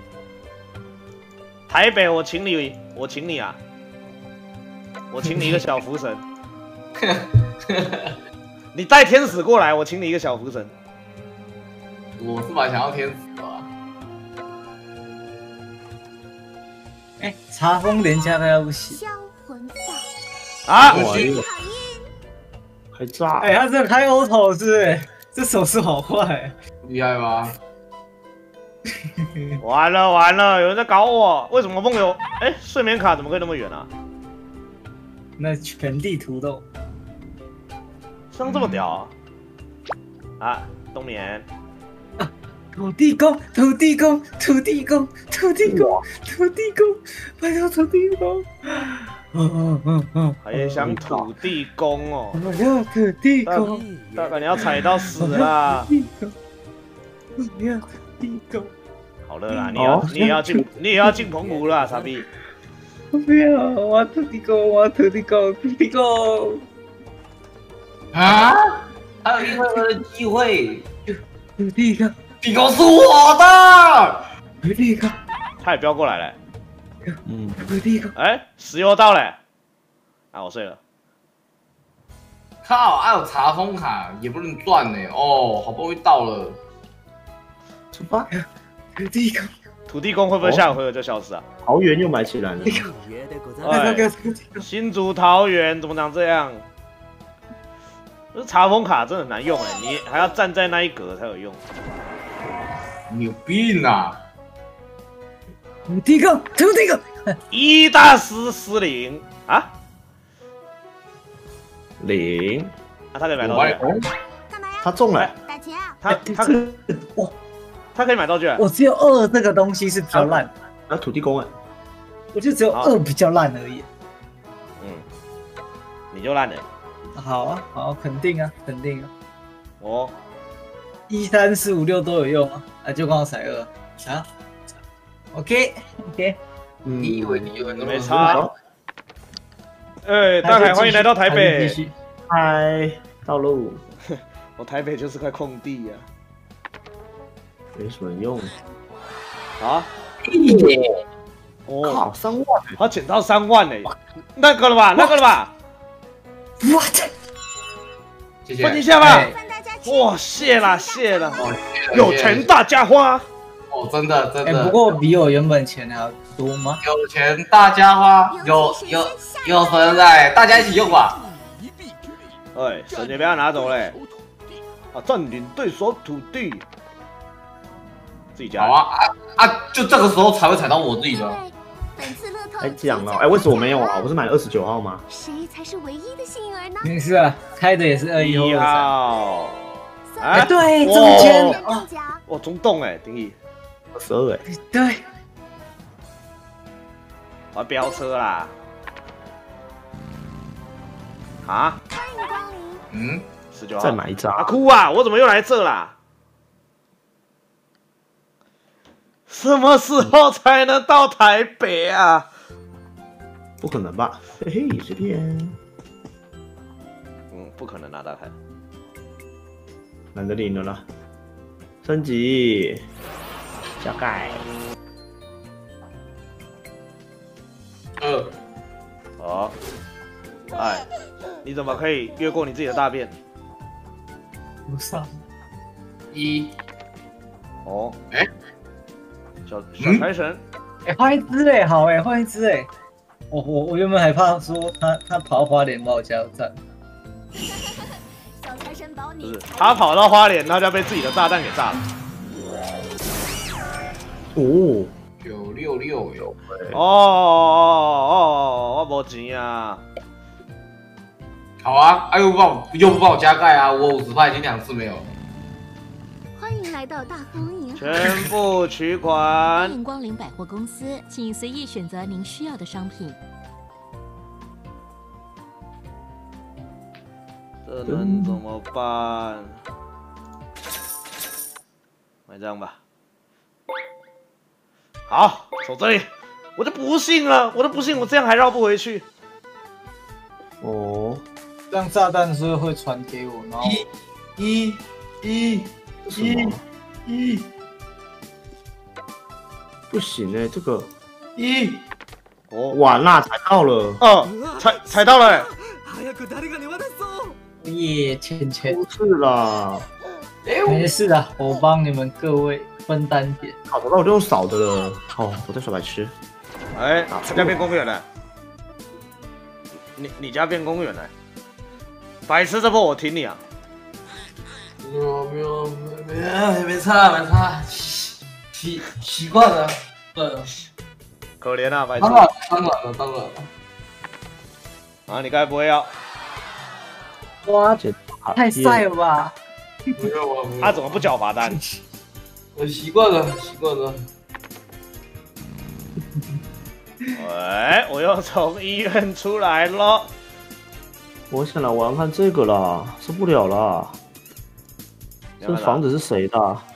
A: 台北我请你，我请你啊。我请你一个小福神。你带天使过来，我请你一个小福神。
F: 我是蛮想要天使的、啊。
C: 哎、欸，查封连家都要不行。
E: 销魂
A: 法啊！
B: 还炸！
C: 哎、欸，他这开 auto 是不是？这手势好坏，
F: 厉害吧？
A: 完了完了，有人在搞我！为什么梦游？哎、欸，睡眠卡怎么可以那么远啊？
C: 那全地图都
A: 像这么屌啊！啊，冬眠。
C: 土地公，土地公，土地公，土地公，土地公，拜托土地公！嗯嗯嗯嗯，
A: 还想土地公哦？
C: 我要土地公，
A: 大概你要踩到死啦！
C: 我要土地公。
A: 好了啦，你要你也要进你也要进澎湖啦，傻逼！
C: 我不要，我要土地公，我要土地公，土地公！
F: 啊！还有一回合的机会，
C: 土地公。
F: 地公是我的，
C: 土地公，
A: 他也飙过来了。
B: 嗯，
C: 土地公，
A: 哎，石油到了。啊，我睡了。
F: 靠，还有查封卡也不能赚呢。哦，好不容易到了，
C: 出发！土地公，
A: 土地公会不会下回合就消失啊？
B: 桃园又买起来了。
A: 哎，新竹桃园怎么长这样？这查封卡真的很难用哎，你还要站在那一格才有用。
F: 你有病啊！
C: 土地公，土地公，
A: 一大师失灵啊！
B: 零
A: 啊，他可以买道具。
E: 干嘛呀？
B: 他中了。
E: 打钱啊！
A: 他他哇，他可以买道具。
C: 我只有二这个东西是比较烂，
B: 啊，土地公哎，
C: 我就只有二比较烂而已。
A: 嗯，你就烂了。
C: 好啊，好，肯定啊，肯定啊。
A: 哦，
C: 一三四五六都有用啊，啊，就刚好踩二啊。OK OK，
F: 你以为你有那么
A: 没差？哎，大海欢迎来到台北。
B: 嗨，到路。
A: 我台北就是块空地呀、
B: 啊，没什么用。
A: 啊？
B: 哦，靠，三万！
A: 他捡到三万呢，那个了吧，那个了吧？
C: What？
F: 谢谢。
A: 分一下吧。
C: 哎
A: 哇，谢啦谢啦，
F: 哦，谢谢
A: 有钱大家花。
F: 哦，真的真
C: 哎，
F: 的。
C: 不过比我原本钱还要多吗？
F: 有钱大家花，有有有神哎，大家一起用吧。
A: 哎，神也不要拿走嘞。啊，占领对手土地，自己家。
F: 好啊啊啊！就这个时候才会踩到我自己的。
B: 还讲了，哎，为什么我没有啊？我不是买二十九号吗？
E: 谁才是唯一的幸运儿呢？
C: 没事啊，开的也是二一
A: 一
C: 或二三。
A: 号。
C: 哎，
A: 哎，
C: 对，
A: 哇
C: 中间
E: 哦，
A: 哇，中洞哎，丁义，
B: 二十二哎，
C: 对，
A: 我要飙车啦！啊，
E: 欢迎光临。
F: 嗯，
A: 十九号。
B: 再买一张
A: 啊哭啊！我怎么又来这啦？什么时候才能到台北啊？
B: 不可能吧？嘿嘿，随便。
A: 嗯，不可能拿到台。
B: 懒得领了啦，升级，加盖。
F: 二。
A: 哦，哎，你怎么可以越过你自己的大便？
C: 不上。
F: 一。
A: 哦，
F: 哎，
A: 小小财神，
C: 哎，换一只哎，好哎，换一只哎。我我我原本害怕说他他跑到花莲把我加油站。
E: 小财神保
A: 不
E: 你
A: 是他跑到花莲，他就要被自己的炸弹给炸了。
B: 哦，
F: 九六六有。
A: 哦哦哦，我没钱啊！
F: 好啊，哎又不帮我又不帮我加盖啊！我五十块已经两次没有。
E: 欢迎来到大丰银行。
A: 全部取
G: 欢
A: 款。
G: 迎光临百货公司，请随意选择您需要的商品。
A: 这能怎么办？买这样吧。好，走这里。我就不信了，我就不信我这样还绕不回去。
B: 哦，
C: 这样炸弹是不是会传给我，然后
F: 一一
B: 什么？
F: 一
B: 不行哎，这个
F: 一。
A: 哦，
B: 完啦，踩到了。
A: 哦，踩踩到了、欸。
C: 耶，钱钱。
B: 不是啦，
C: 没事的，我帮你们各位分担点。
B: 好的，那我就用扫的了。哦，我在耍白痴。
A: 哎、欸，他家变公园了。你你家变公园了？白痴，这波我挺你啊！
F: 没有没有没没没差没差，习习惯了。对，
A: 可怜啊，白痴。
F: 当然当然了当然了。
A: 啊，你该不会要？
C: 哇，太晒了吧！
F: 没有啊，没有。
A: 他怎么不缴罚单？
F: 我习惯了，习惯了。
A: 喂，我又从医院出来了。
B: 我想来玩看这个啦，受不了啦！这房子是谁的、啊？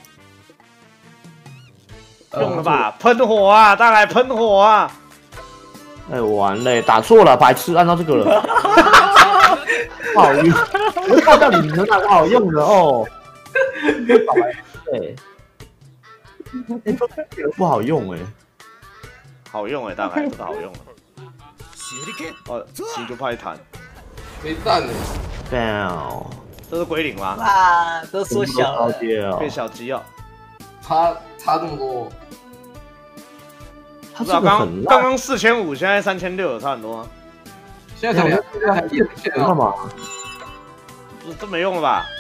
A: 用了吧，喷火啊！大概喷火啊！
B: 哎，完嘞，打错了，白痴，按照这个了。不好用，我看到你能哪个好用的哦？对，哎，这个不好用哎。
A: 好用哎、欸，大概这个好用了。哦，新就派弹，
F: 没弹呢。
B: Bang，
A: 这是归零吗？
C: 哇，都缩小了，
A: 变小鸡哦。
F: 差差这么多。
B: 他
A: 这个刚刚刚四千五，现在三千六，有差很多吗？
F: 现在才两，现在才一千
B: 干嘛？
A: 这这没用了吧？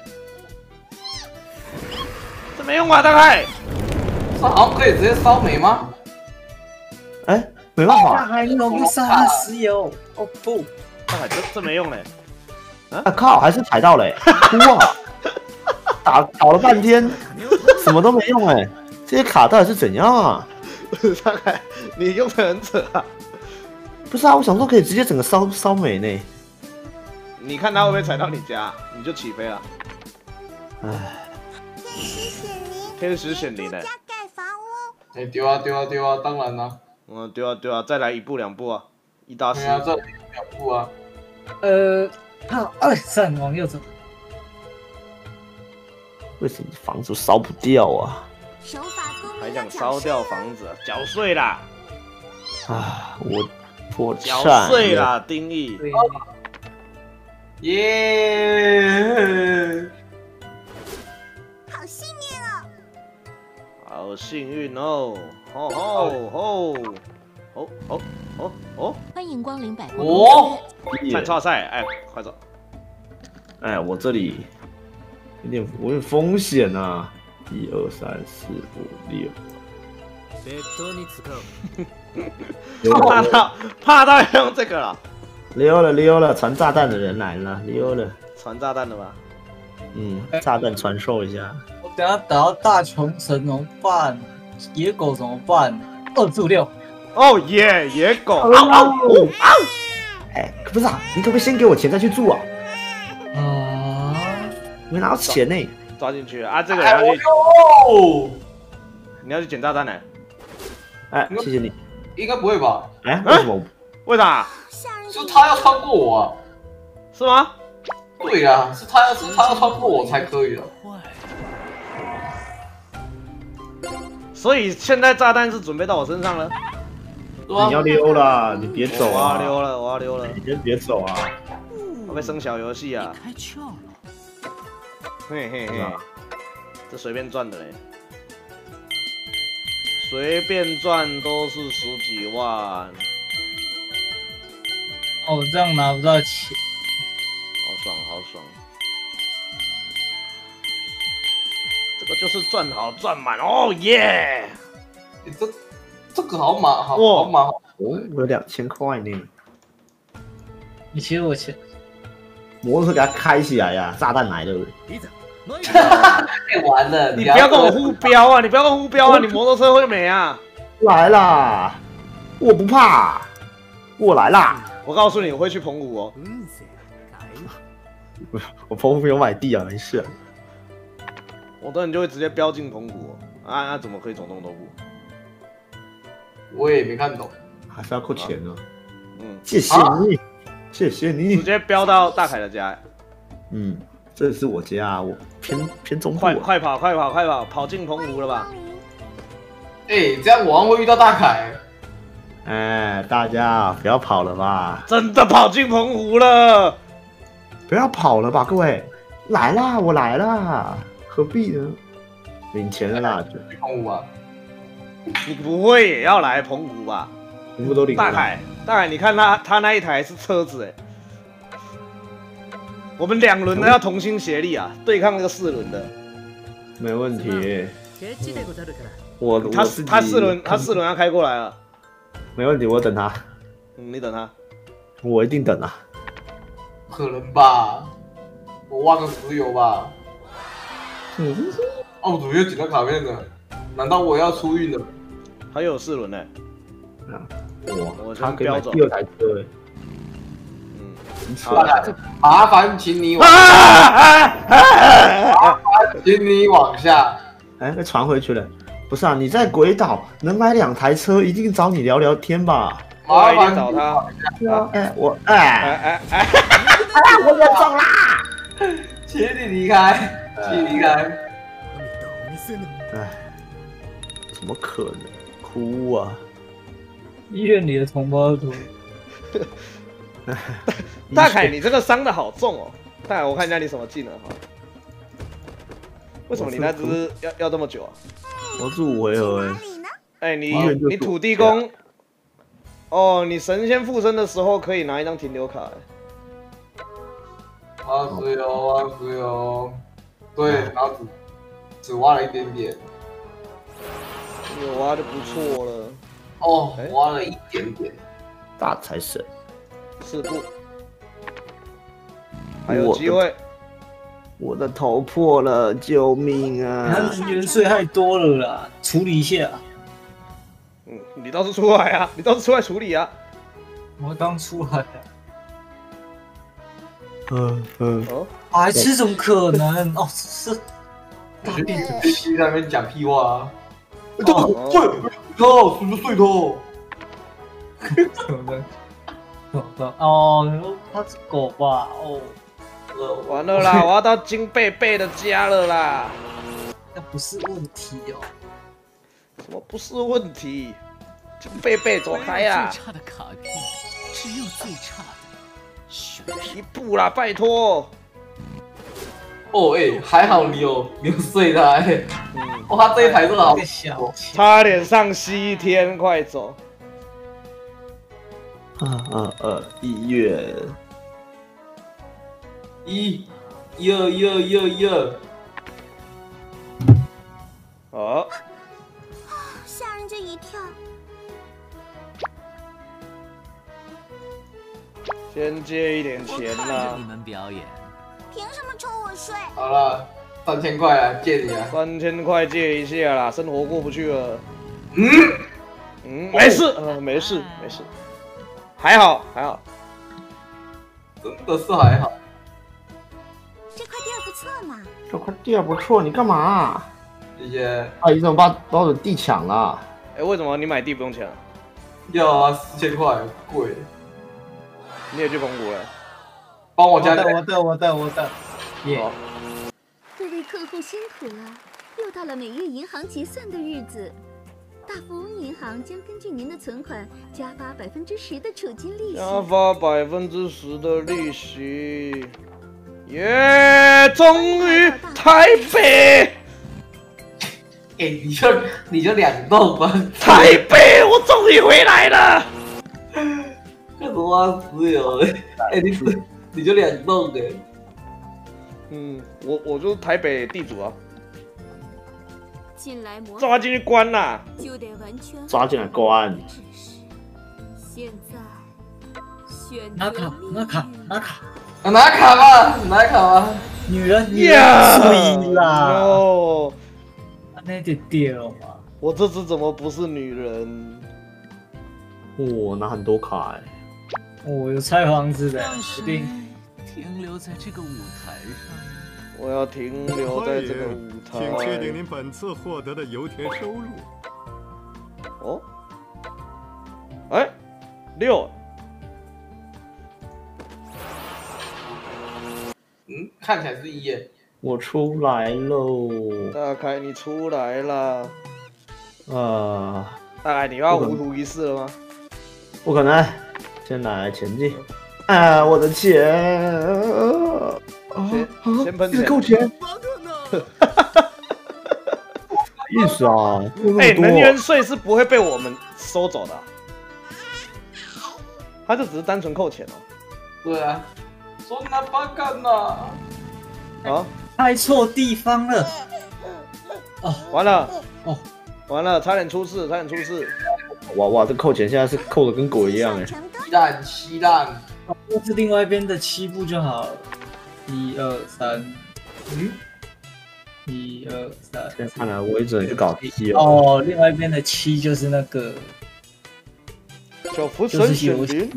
A: 这没用啊，大概。
F: 这好像可以直接烧煤吗？
B: 哎，没办法，
C: 还能杀石油？哦不，
A: 大概这这没用嘞。
B: 啊靠，还是踩到嘞！哇，打搞了半天，什么都没用哎！这些卡到底是怎样啊？
A: 大概你用的很扯啊。
B: 不是啊，我想说可以直接整个烧烧没呢。
A: 你看他会不会踩到你家，你就起飞了。
B: 唉，
A: 天使显灵呢？
F: 哎，丢啊丢啊丢啊！当然啦。
A: 嗯，对啊对啊，再来一步两步啊，一大四。
F: 对啊，这两步啊。
C: 呃，好，二三往右走。
B: 为什么房子烧不掉啊？
A: 还想烧掉房子、啊，缴税啦！
B: 啊，我破
A: 缴
B: 产
A: 税啦，丁义。
F: 耶！
E: 好幸运哦！
A: 好幸运哦！吼吼吼！哦哦哦哦！
G: 欢迎光临百货
F: 哦
G: 公司。
A: 看超赛，哎，快走！
B: 哎，我这里有点我有风险啊！一二三四五六。
A: 怕到怕到要用这个了。
B: 溜了溜了，传炸弹的人来了，溜了。
A: 传炸弹的吧？
B: 嗯，炸弹传授一下。
C: 我等下打到大穷城怎么办？野狗怎么办？二四五六。
A: 哦耶，野狗！
B: 哦哦！哎，不是啊，你可不可以先给我钱再去住啊？
C: 啊！
B: 没拿到钱呢。
A: 抓进去啊！这个人要去，
F: 哦，
A: 你要去捡炸弹呢？
B: 哎，谢谢你。
F: 应该不会吧？
B: 哎，为什么？
A: 为啥？
F: 是他要穿过我啊？
A: 是吗？
F: 对呀，是他要是他要穿过我才可以的。
A: 所以现在炸弹是准备到我身上了。
B: 你要溜了，你别走
A: 我
B: 啊！
A: 要溜了，我要溜了。
B: 你先别走啊！
A: 我被生小游戏啊！
D: 开窍了。
A: 嘿嘿嘿，这随便赚的嘞，随便赚都是十几万。
C: 哦，这样拿不到钱。
A: 好爽，好爽！这个就是赚好赚满哦耶！
F: 这这个好马好
A: 哇
F: 好马好。
B: 哦，我有两千块呢。
C: 你借我钱。
B: 摩托车给它开起来呀！炸弹来了。
F: 太完了！
A: 你不要跟我互飙啊！你不要跟我互飙啊！你摩托车会没啊？
B: 来啦！我不怕，我来啦！
A: 我告诉你，我会去澎湖哦。
B: 我澎湖没有买地啊，没事。
A: 我等你就会直接飙进澎湖哦。啊啊！怎么可以走那么多步？
F: 我也没看懂，
B: 还是要扣钱呢。
A: 嗯，
B: 谢谢你，谢谢你。
A: 直接飙到大凯的家。
B: 嗯，这是我家，我偏偏中部。
A: 快快跑，快跑，快跑，跑进澎湖了吧？
F: 哎，这样我还会遇到大凯。
B: 哎，大家不要跑了吧！
A: 真的跑进澎湖了！
B: 不要跑了吧，各位！来啦，我来啦，何必呢？领钱了啦，就
F: 去澎湖啊！
A: 你不会也要来澎湖吧？
B: 全部都领了。
A: 大凯，大凯，你看他他那一台是车子哎，我们两轮的要同心协力啊，对抗那个四轮的。
B: 没问题。我
A: 他
B: 我自己
A: 他四轮他四轮要开过来了。
B: 没问题，我等他。
A: 嗯，你等他。
B: 我一定等啊。
F: 可能吧，我挖个石油吧。
B: 嗯，
F: 哦，主要捡到卡片的，难道我要出运了？
A: 还有四轮呢。
B: 啊，哇，
A: 我
B: 他可以
A: 先飙走。
B: 买第二台车哎。
A: 嗯，
B: 好
F: 麻烦请你往
A: 下，
F: 请你往下。
B: 哎，被传回去了。不是啊，你在鬼岛能买两台车，一定找你聊聊天吧？
A: 我一定找他。
B: 对啊，哎，我哎
A: 哎哎哎，
B: 我也中啦！
F: 请你离开，请离开。
B: 哎，怎么可能？哭啊！
C: 医院里的同胞图。
A: 大凯，你这个伤的好重哦。大凯，我看一下你什么技能哈。为什么你那只要要这么久啊？
B: 我是五回合哎。
A: 哎，你你土地公。哦，你神仙附身的时候可以拿一张停留卡。
F: 挖石油，挖石油。对，然后只只挖了一点点。
A: 有挖的不错了。
F: 哦，挖了一点点。
B: 大财神。
A: 四步。还有机会。
B: 我的头破了，救命啊！
C: 他能源税太多了啦，处理一下。
A: 嗯，你倒是出来啊！你倒是出来处理啊！
C: 我刚出来啊。
B: 嗯嗯。
C: 哦，白痴怎么可能？哦，是。
F: 大便飞机在那边讲屁话啊！
C: 对，
F: 头什么碎头？
C: 怎么的？哦，他是狗吧？哦。
A: 完了啦！我要到金贝贝的家了啦！
C: 那不是问题哦。
A: 什么不是问题？金贝贝走开呀！
D: 最差的卡片，只有最差的。
A: 一步啦，拜托。
F: 哦哎、欸，还好你有你有睡他哎、欸，
A: 嗯，
F: 哇，他这一排真的好
C: 小，
A: 差点上西天，快走！
B: 啊啊啊！一月
F: 一，一二一二一二一二，
A: 哦，
E: 吓人这一跳。
A: 先借一点
D: 我
A: 钱啦
D: 看着你。们表演。
E: 凭什么抽我税？
F: 好了，三千块啊，借你啊。
A: 三千块借一下啦，生活过不去了。
F: 嗯，
A: 嗯，没事，呃，没事，没事，还好，还好。
F: 真的是还好。
E: 这块地儿不错嘛。
B: 这块地儿不错，你干嘛？
F: 谢谢。
B: 阿姨怎么把把我的地抢了？
A: 哎，为什么你买地不用钱啊？
F: 要啊，四千块，贵。
A: 你也去澎湖了？
F: 帮我加
C: 我的我的我的我的，耶！
A: 好，
G: 各位客户辛苦了，又到了每月银行结算的日子。大富翁银行将根据您的存款加发百分之十的储金利息。
A: 加发百分之十的利息。耶，终于台北，
F: 哎、你就你就两栋吧。
A: 台北，我终于回来了。
F: 干什么石油？哎、你只你就两栋的。
A: 嗯，我我就是台北地主啊，
E: 进来魔
A: 抓进去关啦。
E: 就得完全
B: 抓进来关。
E: 只是现在选
C: 拿卡拿卡拿卡，
F: 啊拿卡吧，拿卡吧。
C: 女人女人
A: 呀，
C: 睡啦，
A: 哦，
C: 那就对了嘛。
A: 我这次怎么不是女人？
B: 我拿很多卡哎。
C: 哦，有拆房子的，
D: 让谁
C: 决定。
D: 停留在这个舞台上？
A: 我要停留在这个舞台。
H: 请确定您本次获得的油田收入。
A: 哦，哎，六，
F: 嗯，看起来是一耶。
B: 我出来喽。
A: 大凯你出来了。
B: 呃，
A: 大凯你要糊涂一次了吗？
B: 不可能，先来前进。啊，我的钱！啊
A: 先
B: 啊
A: 先喷
B: 一直扣钱。意思啊？
A: 哎、
B: 那么多
A: 能源税是不会被我们收走的啊、他就只是单纯扣钱哦。
F: 对啊，说那巴干呐。
A: 啊，
C: 开错地方了。哦，
A: 完了，
C: 哦，
A: 完了，差点出事，差点出事。
B: 哇哇，这扣钱现在是扣的跟鬼一样哎。
F: 稀烂稀烂。
C: 那是另外一边的七步就好了。一二三，
F: 嗯，
C: 一二三。
B: 现在看来我也只能去搞七了。
C: 哦，另外一边的七就是那个，
A: 小福神
C: 就是游
A: 显灵，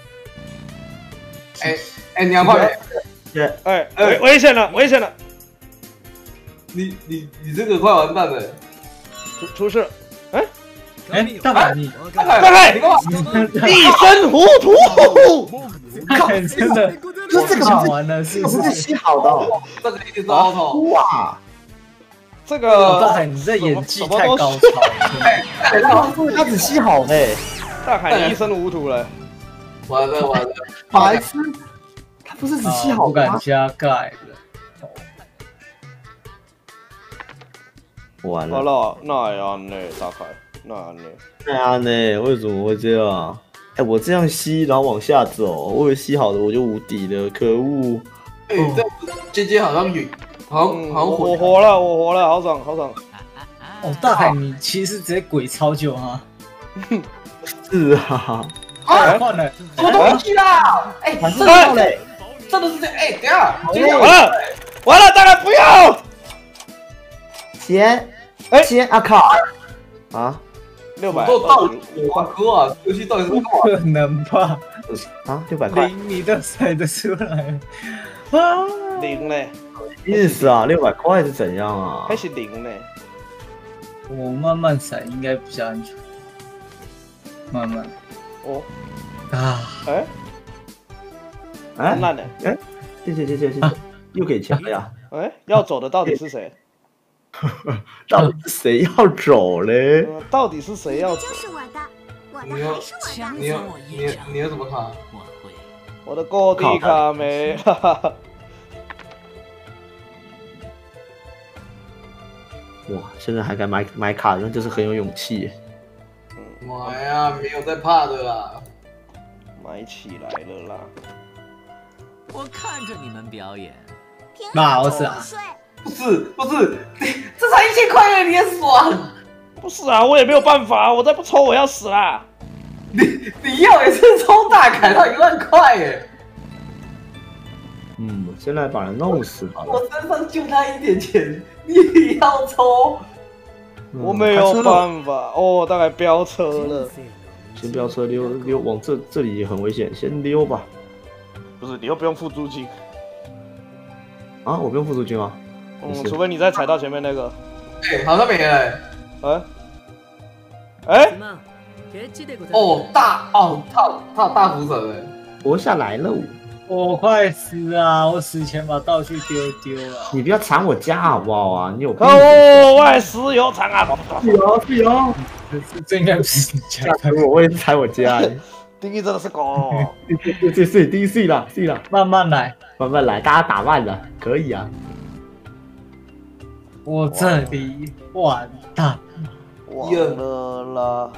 F: 哎哎，你要快点！
A: 哎，危危险了，危险了，
F: 你你你这个快完蛋了！
A: 出出事了。哎，
C: 哎，大凯你，
F: 大
A: 大凯
F: 你干嘛？
A: 一身糊涂。
C: 大凯真的
B: 就这个
C: 看完了是
B: 这不是
C: 不是？
B: 吸好的哦。
F: 这个一定是 auto。
B: 哇！
A: 这
C: 哦大凯
A: 个
C: 你这演技
A: 什么
C: 太高
A: 什么
C: 超了。
B: 他只吸好哎，
A: 大凯你一身糊涂了。
F: 完了完了，
B: 白痴！他不是只吸
C: 啊不
B: 好的吗
C: 敢？加盖了。
B: 完了，
A: 好了，那样呢，大凯，那样呢？
B: 那样呢？为什么会这样？哎，我这样吸，然后往下走，我以为吸好的我就无敌了，可恶！
F: 哎，这样子姐姐好像晕，好像
A: 嗯，
F: 好像
A: 我我
F: 火。
A: 活了，我活了，好爽，好爽。
C: 哦，大凯你其实直接鬼超久哈。
B: 是啊，
F: 啊，
C: 换了，
F: 什么东西啦？哎，
B: 还是
F: 这
B: 到嘞。
F: 真的是这样？哎，等一下，姐姐
A: 完了，完了，大凯不要。
B: 钱，
A: 哎
B: 钱啊靠！啊
A: 六百，
F: 都到底我哥啊，游戏到底是干嘛？
C: 不可能吧？
B: 啊，六百块，
C: 零你都猜得出来啊？
A: 零嘞，
B: 意思啊，六百块是怎样啊
A: 还？是零嘞？
C: 我慢慢闪应该比较安全。慢慢
A: 哦，
C: 啊，
A: 哎，
B: 哎，
A: 烂了。
B: 谢谢谢谢谢谢，又给钱了呀？
A: 哎，要走的到底是谁？
B: 到底是谁要走嘞？
A: 呃到底是谁要走
E: 就？是我的，我的
F: 你要
E: 还是我的。
F: 你有你有你有什么卡？
D: 我会
A: 我的购地卡没，哈哈。
B: 哇，现在还敢买买卡的人就是很有勇气耶。
F: 买呀，没有在怕的啦。
A: 买起来了啦！
D: 我看着你们表演。
C: 妈，我死啊！
F: 不是不是，这才一千块而已，你也爽？
A: 不是啊，我也没有办法，我再不抽我要死啦！
F: 你你要也是抽大凯到一万块耶！
B: 嗯，现在把人弄死好了。
F: 我身上就那一点钱，你也要抽？
B: 嗯、
A: 我没有办法哦，大概飙车了。
B: 先飙车溜溜，往这这里也很危险，先溜吧。
A: 不是，你又不用付租金。
B: 啊，我不用付租金吗？
A: 嗯，除非你再踩到前面那个。
F: 哎、欸，好像没了。
A: 哎、欸，哎、
F: 欸，哦，大哦，他他有大扶手哎，
B: 活下来了。
C: 我快死啊！我死前把道具丢丢了。
B: 你不要藏我家好不好啊？你有病！
A: 哦，外石油厂啊！
B: 是油是油，
C: 这应该不是你家。
B: 我我也是踩我家。
A: 第一真的是狗。
B: 对对对，第一岁了，岁了，
C: 慢慢来，
B: 慢慢来，大家打慢了，可以啊。
C: 我这里完蛋，
A: 完了啦！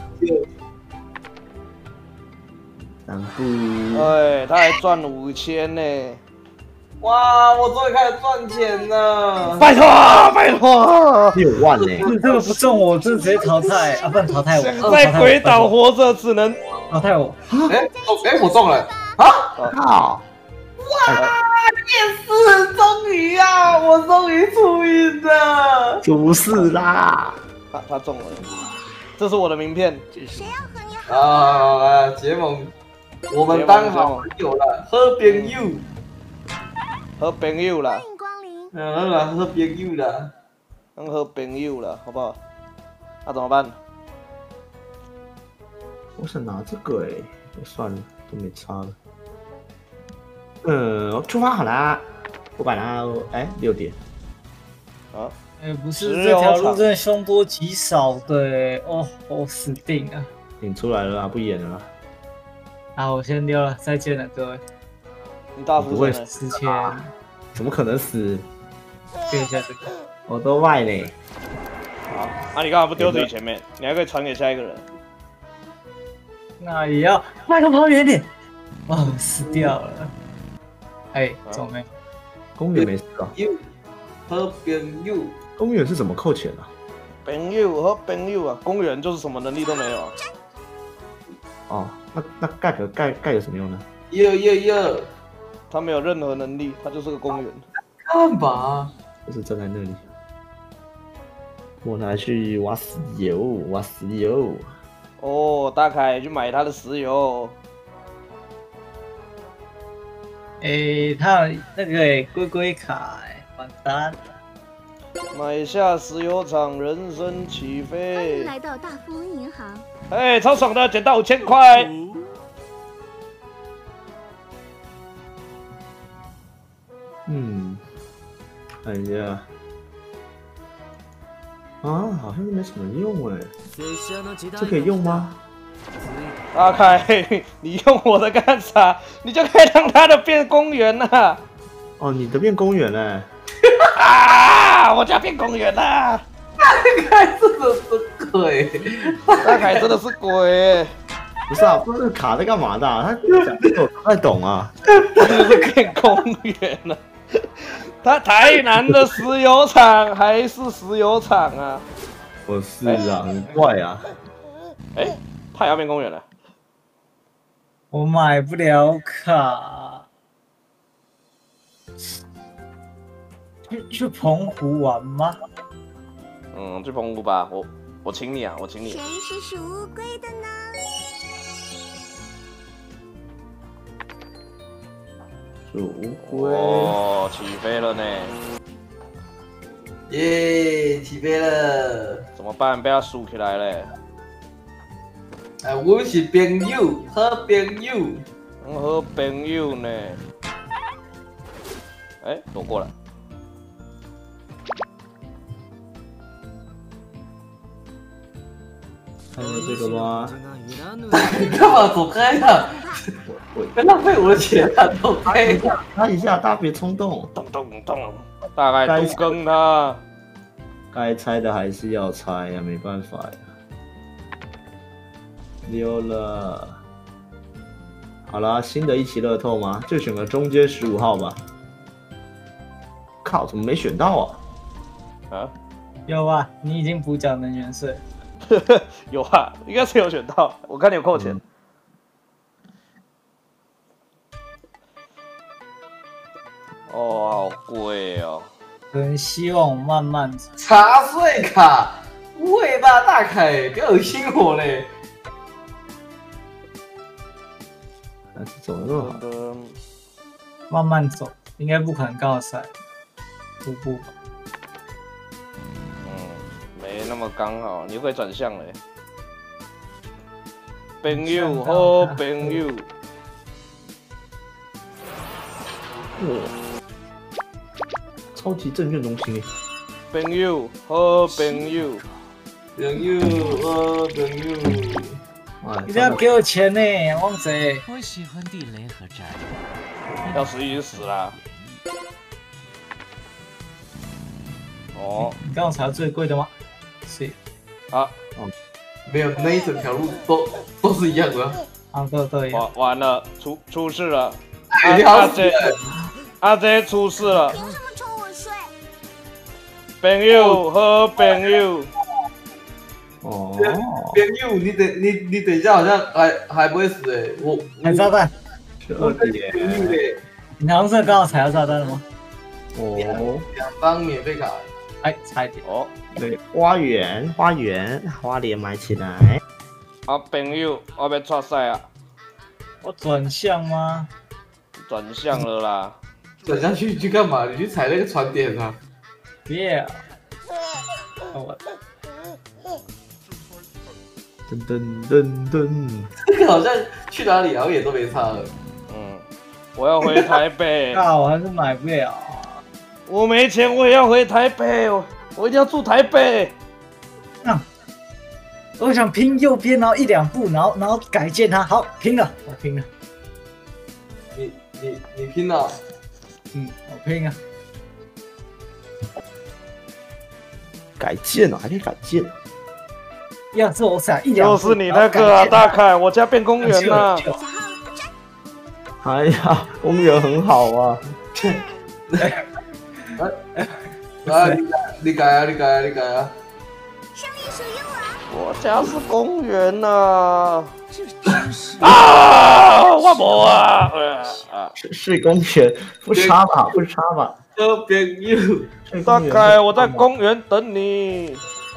B: 然后，
A: 哎，他还赚五千呢！
F: 哇，我终于开始赚钱了！
A: 拜托，拜托！
B: 六万呢！
C: 这个不中我，这直接淘汰啊！不能淘汰我。
A: 想在鬼岛活着，只能
C: 淘汰我。
F: 哎，哦，哎，我中了！啊！
B: 靠！
F: 哇，也是，终于啊，我终于出运了！
B: 出事啦！
A: 他他中了，这是我的名片。
G: 谁要和你好？
F: 啊，结盟，我们当好朋友了，好朋友，
A: 好朋友啦。
G: 欢迎光临。
F: 嗯，好朋友啦，
A: 当好朋友了，好不好？那怎么办？
B: 我想拿这个哎，算了，都没差了。嗯，出发好啦，我把它哎六点。
A: 啊？
C: 哎，不是这条路真的凶多吉少的，哦，我死定了。
B: 你出来了啊，不演了啦。
C: 好，我先溜了，再见了各位。
A: 你大福会
C: 之前
B: 怎么可能死？
C: 丢一下这个，
B: 我都外嘞。
A: 好，啊你干嘛不丢自己前面？你还可以传给下一个人。
C: 那也要麦克跑远点。哦，死掉了。哎，怎么没？
B: 公园没事啊。
F: 好朋友，
B: 公园是怎么扣钱啊？
A: 朋友和朋友啊，公园就是什么能力都没有。
B: 哦，那那盖个盖盖有什么用呢？
F: 哟哟哟，
A: 他没有任何能力，他就是个公园。
F: 干嘛？
B: 就是站在那里。我拿去挖石油，挖石油。
A: 哦，大凯去买他的石油。
C: 哎，他有那个哎龟龟卡哎，完蛋了。
A: 买下石油厂，人生起
G: 欢
A: 飞
G: 迎。来到大富翁银行。
A: 哎，超爽的，捡到五千块。
B: 嗯，看一下。啊，好像没什么用哎。这可以用吗？
A: 大凯，你用我的干啥？你就可以让他的变公园了。
B: 哦，你的变公园嘞。
A: 啊！我家变公园啦！
F: 大凯真的是鬼，
A: 大凯真的是鬼。
B: 不是啊，不是卡在干嘛的、啊？他讲这个我不太懂啊。
A: 他就是变公园了。他台南的石油厂还是石油厂啊？
B: 我是啊，很怪啊。
A: 哎、欸，他也要变公园了。
C: 我买不了卡。去去澎湖玩吗？
A: 嗯，去澎湖吧，我我请你啊，我请你。
G: 谁是属乌龟的呢？
B: 属乌龟。
A: 哦，起飞了呢。
F: 耶，起飞了！
A: 怎么办？被他竖起来了。
F: 哎，我是朋友，好朋友。
A: 好朋友呢？哎、欸，躲过了。
B: 看到这个吗？
F: 你干嘛走开的？
B: 我我
F: 别浪费我的钱啊！都
B: 擦一下，擦一下，大家别冲动。
A: 咚咚咚，大概都更他。
B: 该猜的还是要猜呀，没办法呀。溜了。好啦，新的一期乐透吗？就选个中间十五号吧。靠，怎么没选到啊？
A: 啊？
C: 有啊，你已经补缴能源税。
A: 有啊，应该是有选到。我看你有扣钱。嗯哦，好贵哦！
C: 很希望我慢慢走。
F: 茶税卡，不会吧，大凯，别恶心我嘞！
B: 还是走那么好？
C: 慢慢走，应该不可能刚好塞徒步吧？
A: 嗯，没那么刚好，你会转向嘞。朋友，好朋友。
B: 哇！超级证券中心，
A: 朋友，好朋友，
F: 朋友，好朋友，
C: 一定要给我钱呢，汪贼！
D: 我喜欢地雷和炸
A: 弹，要死已经死了。哦，
C: 你刚刚查最贵的吗？是
A: 啊，
F: 哦，没有，那一整条路都都是一样的。
C: 啊，都都一样。
A: 完完了，出出事了！
F: 阿
A: 阿姐，阿姐出事了！朋友和朋友，
B: 哦，
F: 朋友，你等你你等一下，好像还还不会死哎，我
C: 踩炸弹，
B: 十二点，
C: 你好像是刚好踩到炸弹了吗？
B: 哦，
F: 两张免费卡，
C: 哎，差一点
A: 哦，
B: 对，花园花园花莲买起来。
A: 啊，朋友，我要出赛啊！
C: 我转向吗？
A: 转向了啦！
F: 转下去去干嘛？你去踩那个船点啊！
C: 别，我
B: 噔噔噔噔，
F: 这个好像去哪里好像也都没差了。
A: 嗯，我要回台北。
C: 啊，我还是买不了。
A: 我没钱，我也要回台北，我我一定要住台北。
C: 嗯，我想拼右边，然后一两步，然后然后改建它。好，拼了，我拼了。
F: 你你你拼了？
C: 嗯，我拼了。
B: 改建了，还可以改建。
C: 要是我闪一两步，
A: 就是你那个啊，大凯，我家变公园了。
B: 哎呀，公园很好啊。
F: 啊，你你改啊，你改啊，你改啊！
A: 我家是公园呐。啊！我无啊！
B: 是是公园，不插吧，不插吧。
F: 好朋友，
A: 大概我在公园等你。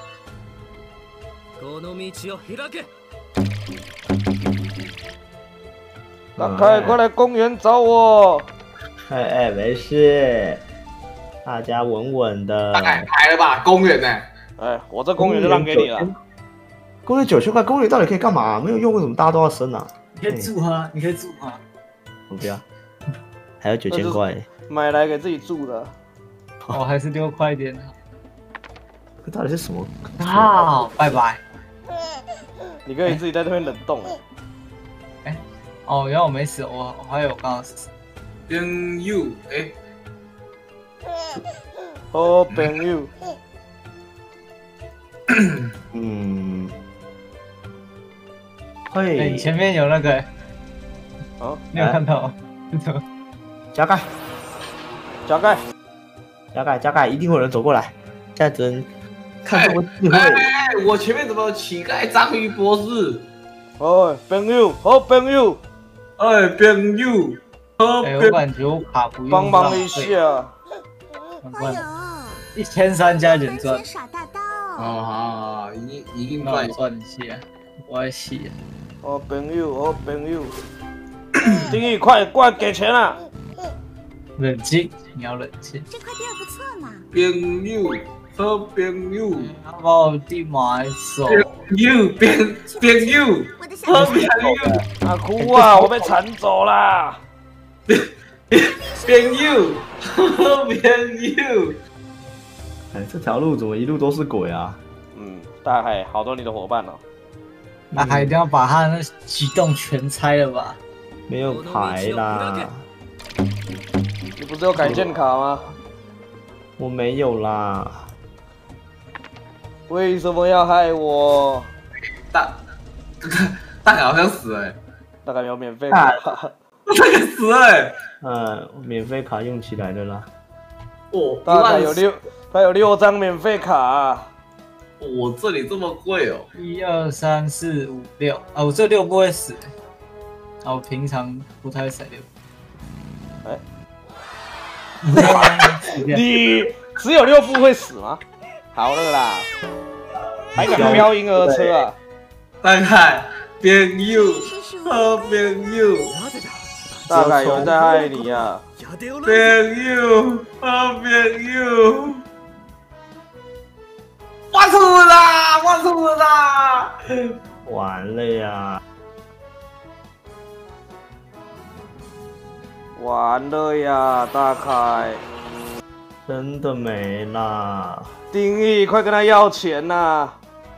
A: 大概快来公园找我。
B: 哎哎，没事，大家稳稳的。
F: 大概开了吧，公园呢？
A: 哎，我这公园就让给你了。
B: 公园九千块，公园到底可以干嘛？没有用，为什么大家都要升啊？
C: 你可以住啊，你可以住啊。
B: 我不要，还有九千块，
A: 买来给自己住的。
C: 哦，还是六块点。
B: 这到底是什么？
C: 好，拜拜。
A: 你可以自己在这边冷冻。
C: 哎，哦，原来我没死，我我还有刚刚死。
F: 朋友，哎，
A: 好朋友。
B: 嗯，
C: 哎，
B: 会。
C: 你前面有那个，
A: 啊，
C: 你有看到吗？
B: 加盖，
A: 加盖，
B: 加盖，加盖，一定会有人走过来。现在只能看这么机会。
F: 哎，我前面怎么有乞丐章鱼博士？
A: 哎，朋友，好朋友。
F: 哎，朋友，好
C: 哎，
F: 朋友。
C: 我感觉我卡不用
A: 帮忙一下。
G: 哎呦，
C: 一千三加点赚。
F: 哦好，一一定
C: 赚
F: 赚
C: 赚一些，我也是。
A: 好朋友，好朋友。丁义，快过来给钱啊！
C: 冷静，你要冷静。
G: 这块地儿不错嘛。
F: 朋友，好朋友。
C: 要把我地买走。
F: 朋友，朋朋友，好朋友。
A: 阿哭啊！我被铲走啦！
F: 朋友，好朋友。
B: 哎，这条路怎么一路都是鬼啊？
A: 嗯，大海好多你的伙伴哦。
C: 那还一定要把他那几栋全拆了吧？
B: 没有牌啦。
A: 你不是有改建卡吗？
B: 我没有啦。
A: 为什么要害我？
F: 大大概好像死了、欸，
A: 大概有免费卡。
F: 这个死了、欸。
B: 嗯，免费卡用起来了啦。
F: 哦，
A: 大概有六，他有六张免费卡、啊。
F: 我这里这么贵哦！
C: 一二三四五六啊，我这六不会死、欸，啊，我平常不太踩六。
A: 哎、欸，你只有六步会死吗？好了啦，还敢飙婴儿车啊？
F: 大概朋友，好朋友，
A: 大概有人在害你啊！
F: 朋友，好朋友。我输啦！我输啦！
B: 完了呀！
A: 完了呀，大凯！
B: 真的没啦！
A: 丁义，快跟他要钱呐、啊！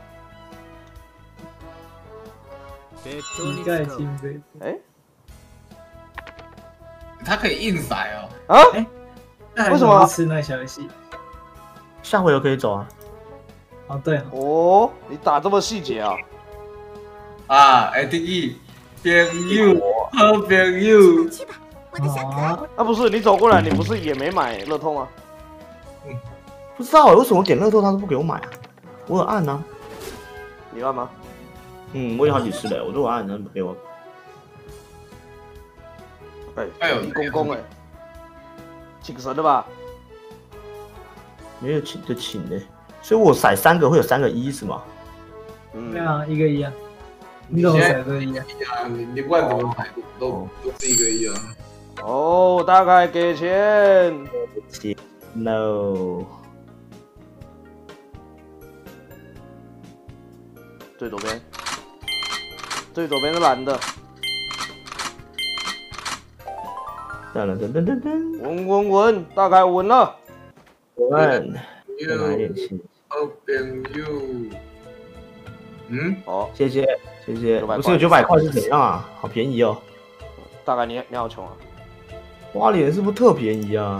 C: 一盖金杯。
A: 哎，
F: 他可以硬塞哦。
A: 啊？
C: 哎，
A: 为什么
C: 吃那小游戏？
B: 下回合可以走啊。
C: 哦，对
A: 哦，你打这么细节啊？
F: 啊，哎，丁义，朋友，好朋友。
G: 去吧，我的小可爱。
A: 啊，不是，你走过来，你不是也没买乐透吗？
F: 嗯，
B: 不知道为什么我点乐透他都不给我买啊？我有按啊。
A: 你按吗？
B: 嗯，我有好几次了，我都有按，他不给我。
A: 哎，哎呦，李公公哎，请神的吧？
B: 没有请就请的。所以我骰三个会有三个一是吗？
C: 嗯，对啊，一个一啊，你怎么骰都一样
F: 啊？你你不管怎么排都都是一个一啊。
A: 哦，大概给钱。
B: 钱 ，no。
A: 最左边，最左边是蓝的。
B: 噔噔噔噔噔，
A: 稳稳稳，大概稳了。
B: 稳，再拿一点钱。
F: 好朋友，嗯，
A: 好，
B: 谢谢谢谢。不是有九百块是怎样啊？好便宜哦。
A: 大概你你好穷啊？
B: 花莲是不是特便宜啊？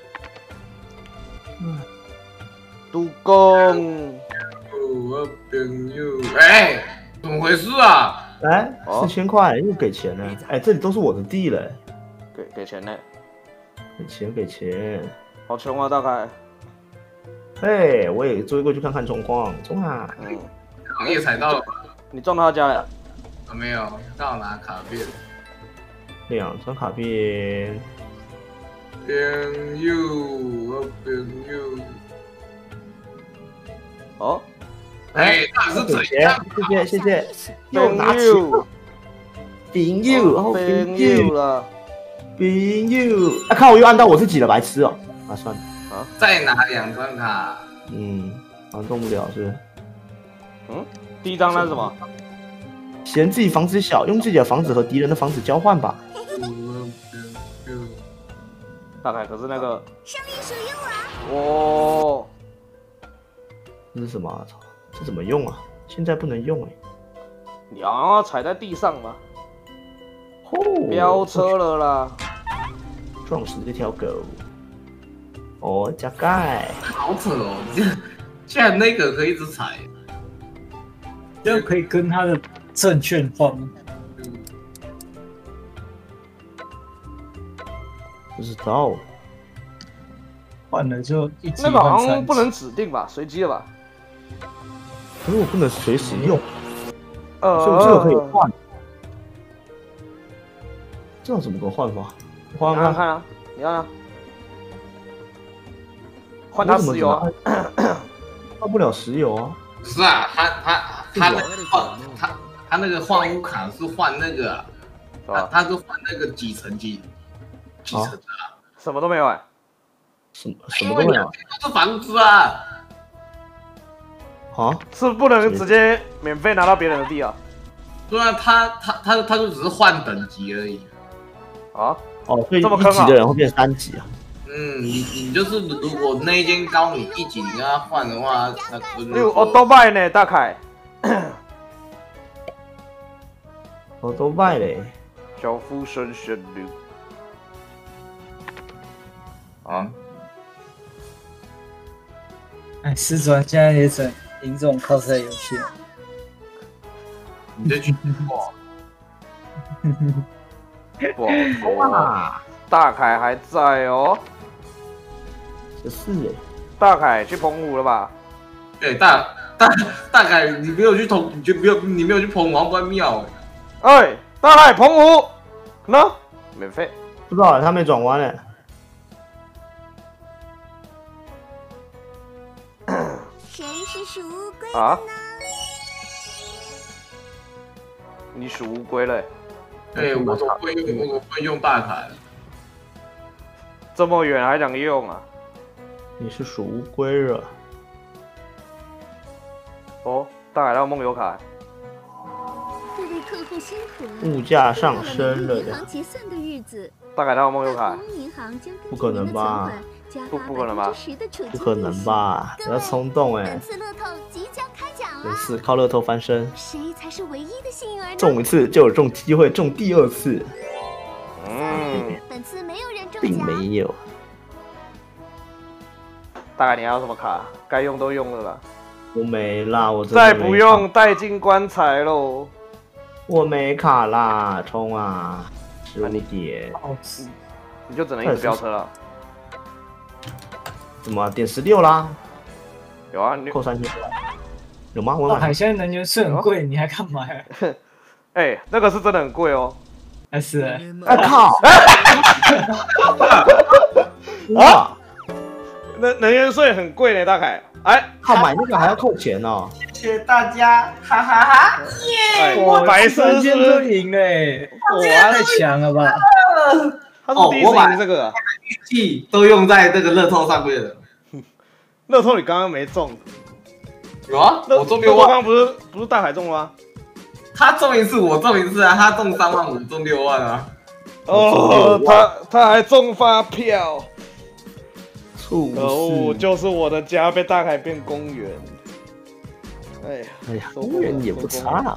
A: 嗯，督工。
F: 好朋友，哎，怎么回事啊？
B: 来，四千块又给钱了。哎，这里都是我的地了。
A: 给给钱呢？
B: 给钱给钱。
A: 好穷啊，大概。
B: 嘿，我也追过去看看状况，中啊！
F: 嗯，行业踩到了，
A: 你撞到他家了？
F: 啊，没有，刚好拿卡片。
B: 两张卡片。
F: 朋友，好朋友。
A: 哦，
F: 哎，那是怎样？
B: 谢谢谢谢，又拿钱。朋友，哦，朋友
A: 了，
B: 朋友。啊，看我又按到我自己了，白痴哦！啊，算了。
A: 啊，
F: 再拿两张卡。
B: 嗯，好像动不了是。
A: 嗯，第一张那是什么？
B: 嫌自己房子小，用自己的房子和敌人的房子交换吧。
A: 大概可是那个。
G: 胜利属于我。
A: 哦，
B: 这是什么、啊？这怎么用啊？现在不能用哎、
A: 欸。你要踩在地上吗？
B: 哦，
A: 飙车了啦！
B: 撞死这条狗。哦，加盖，
F: 好扯哦！竟然那个可以一直踩，
C: 这可以跟他的证券换吗？
B: 不知道，
C: 换了就一级
A: 那个好像不能指定吧，随机的吧？
B: 可是我不能随时用，
A: 呃，
B: 所以我这个可以换。这样怎么个换法？换
A: 看看啊，你看啊。换他石油啊！
B: 换不了石油啊！
F: 是啊，他他他那个换他他那个换屋卡是换那个、啊，他他是换那个几层几几层啊？
A: 什么都没有哎、欸，
B: 什么什么都没有，
F: 都是房子啊！
B: 啊？
A: 是不能直接免费拿到别人的地啊？
F: 对啊，他他他他就只是换等级而已。
A: 啊？
B: 哦，所以一级的人会变三级啊？
F: 嗯，你你就是如果那一间高你一级，你跟他换的话，那不是
A: 我都卖呢，大凯。
B: 我都卖嘞，
A: 小夫声旋律。
F: 啊！
C: 哎，失转现在也只赢这种靠赛游戏了。
F: 你这句话
A: 不好说啊。大凯还在哦。
B: 十四哎。
A: 大凯去澎湖了吧？
F: 对，大大大凯，你没有去澎，你就没有你没有去澎湖关庙
A: 哎。哎，大凯澎湖呢？免费。
B: 不知道他没转弯哎。
E: 谁是属乌龟
A: 啊？
E: 的呢？
A: 你属乌龟嘞？
F: 对，我我会用我会用大凯。
A: 这么远还想用啊？
B: 你是属乌龟了。
A: 哦，大海盗梦游卡。
G: 这位客户辛苦了。
B: 物价上升了
G: 银行结算的日子。
A: 大海盗梦游卡。
B: 不可能吧？
A: 不不可能吧？
B: 不可能吧？不要冲动哎！
E: 本次乐透即将开奖了。
B: 没事，靠乐透翻身。
E: 谁才是唯一的幸运儿呢？
B: 中一次就有中机会中第二次。
A: 嗯。
E: 本次没有人中奖。
B: 并没有。
A: 大概你还有什么卡？该用都用了吧？
B: 我没啦，我真
A: 再不用带进棺材喽。
B: 我没卡啦，冲啊！十五点，
A: 你就只能一直飙车了。
B: 怎么点十六啦？
A: 有啊，你
B: 扣三千，有吗？我
C: 买海鲜能源是很贵，你还干嘛呀？
A: 哎，那个是真的很贵哦。
C: 还是？
B: 哎靠！
A: 啊！能能源税很贵呢，大凯。哎，
B: 靠，买那个还要扣钱哦。
F: 谢谢大家，哈哈哈！
A: 耶！
C: 我
A: 白色
C: 今天就赢嘞！哇，太强了吧！
A: 他是第一次赢这个，
F: 运气都用在这个乐透上面了。
A: 乐透你刚刚没中，
F: 有啊，我中六万。
A: 刚刚不是不是大海中吗？
F: 他中一次，我中一次啊，他中三万，我中六万啊。
A: 哦，他他还中发票。
B: 哦，
A: 就是我的家被大海变公园。哎呀，
B: 哎呀，公园也不差。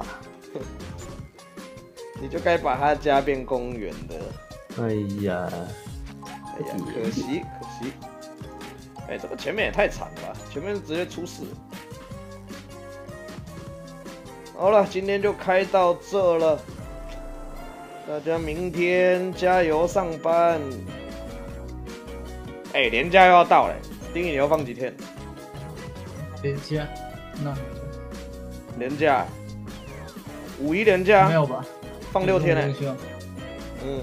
A: 你就该把他家变公园的。
B: 哎呀，
A: 哎呀，可惜可惜。哎，这个前面也太惨了吧，前面直接出事。好了，今天就开到这了，大家明天加油上班。哎、欸，连假又要到了，丁宇你要放几天？
C: 连假？那
A: 连假？五一连假？
C: 没有吧？
A: 放六天呢、欸。嗯，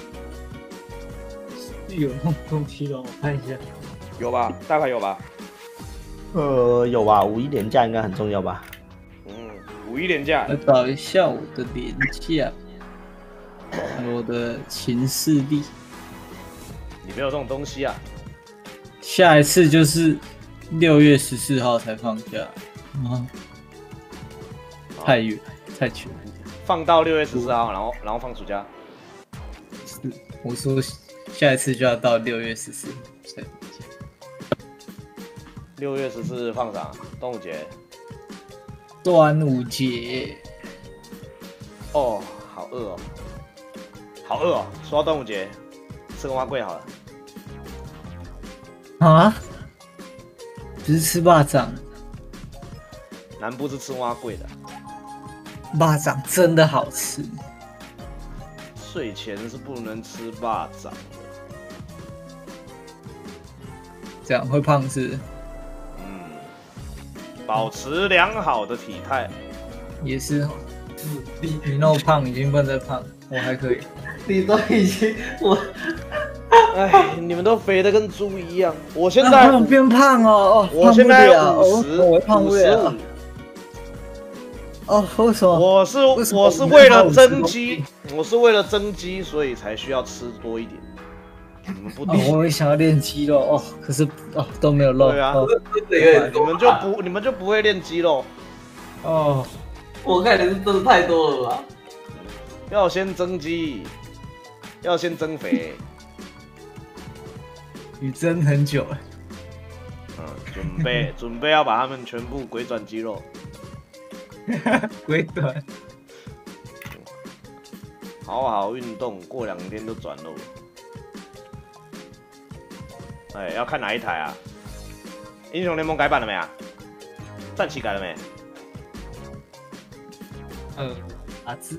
C: 有那么多题了，我看一下。
A: 有吧？大概有吧？
B: 呃，有吧？五一连假应该很重要吧？
A: 嗯，五一连假。
C: 来找一下我的连假，我的行事历。
A: 你没有这种东西啊？
C: 下一次就是六月十四号才放假，啊，太远太久。
A: 放到六月十四号，然后然后放暑假。
C: 是，我说下一次就要到六月十四号才放假。
A: 六月十四日放啥？端午节。
C: 端午节。
A: 哦，好饿哦，好饿哦！说到端午节，吃个蛙桂好了。
C: 啊？不是吃霸掌？
A: 南部是吃蛙桂的。
C: 霸掌真的好吃。
A: 睡前是不能吃霸掌的，
C: 这样会胖是？
A: 嗯，保持良好的体态。
C: 也是，你你那么胖，已经不能再胖，我还可以。
F: 你都已经我。
A: 哎，你们都肥的跟猪一样，我现在
C: 啊、变胖哦，
A: 我现在五十，
C: 我胖不了。哦，为什么？
A: 我是我是为了增肌，我是为了增肌，所以才需要吃多一点。你们不懂、
C: 哦，我也想要练肌肉哦，可是哦都没有肉。
A: 对啊，
C: 哦、
A: 你们就不你们就不会练肌肉。
C: 哦，
F: 我看你是真的太多了吧？
A: 要先增肌，要先增肥。
C: 你增很久了。
A: 嗯，准备准备要把他们全部鬼转肌肉。
C: 鬼转。
A: 好好运动，过两天就转喽。哎，要看哪一台啊？英雄联盟改版了没啊？战旗改了没？
C: 呃，阿兹。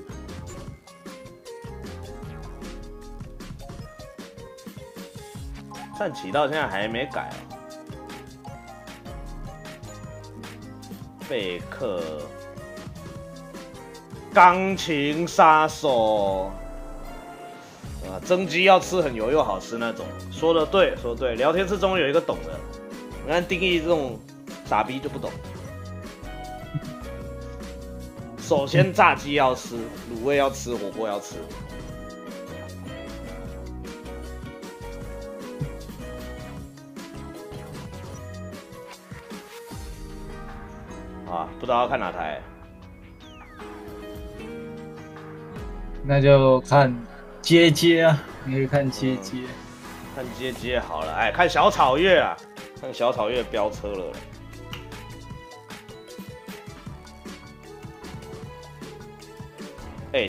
A: 战旗到现在还没改哦。贝克，钢琴杀手，啊，蒸鸡要吃很油又好吃那种。说的对，说的对，聊天室中有一个懂的，你看定义这种傻逼就不懂。首先炸鸡要吃，卤味要吃，火锅要吃。啊，不知道要看哪台，
C: 那就看街街啊，你可以看街街，
A: 看街街好了，哎，看小草月啊，看小草月飙车了。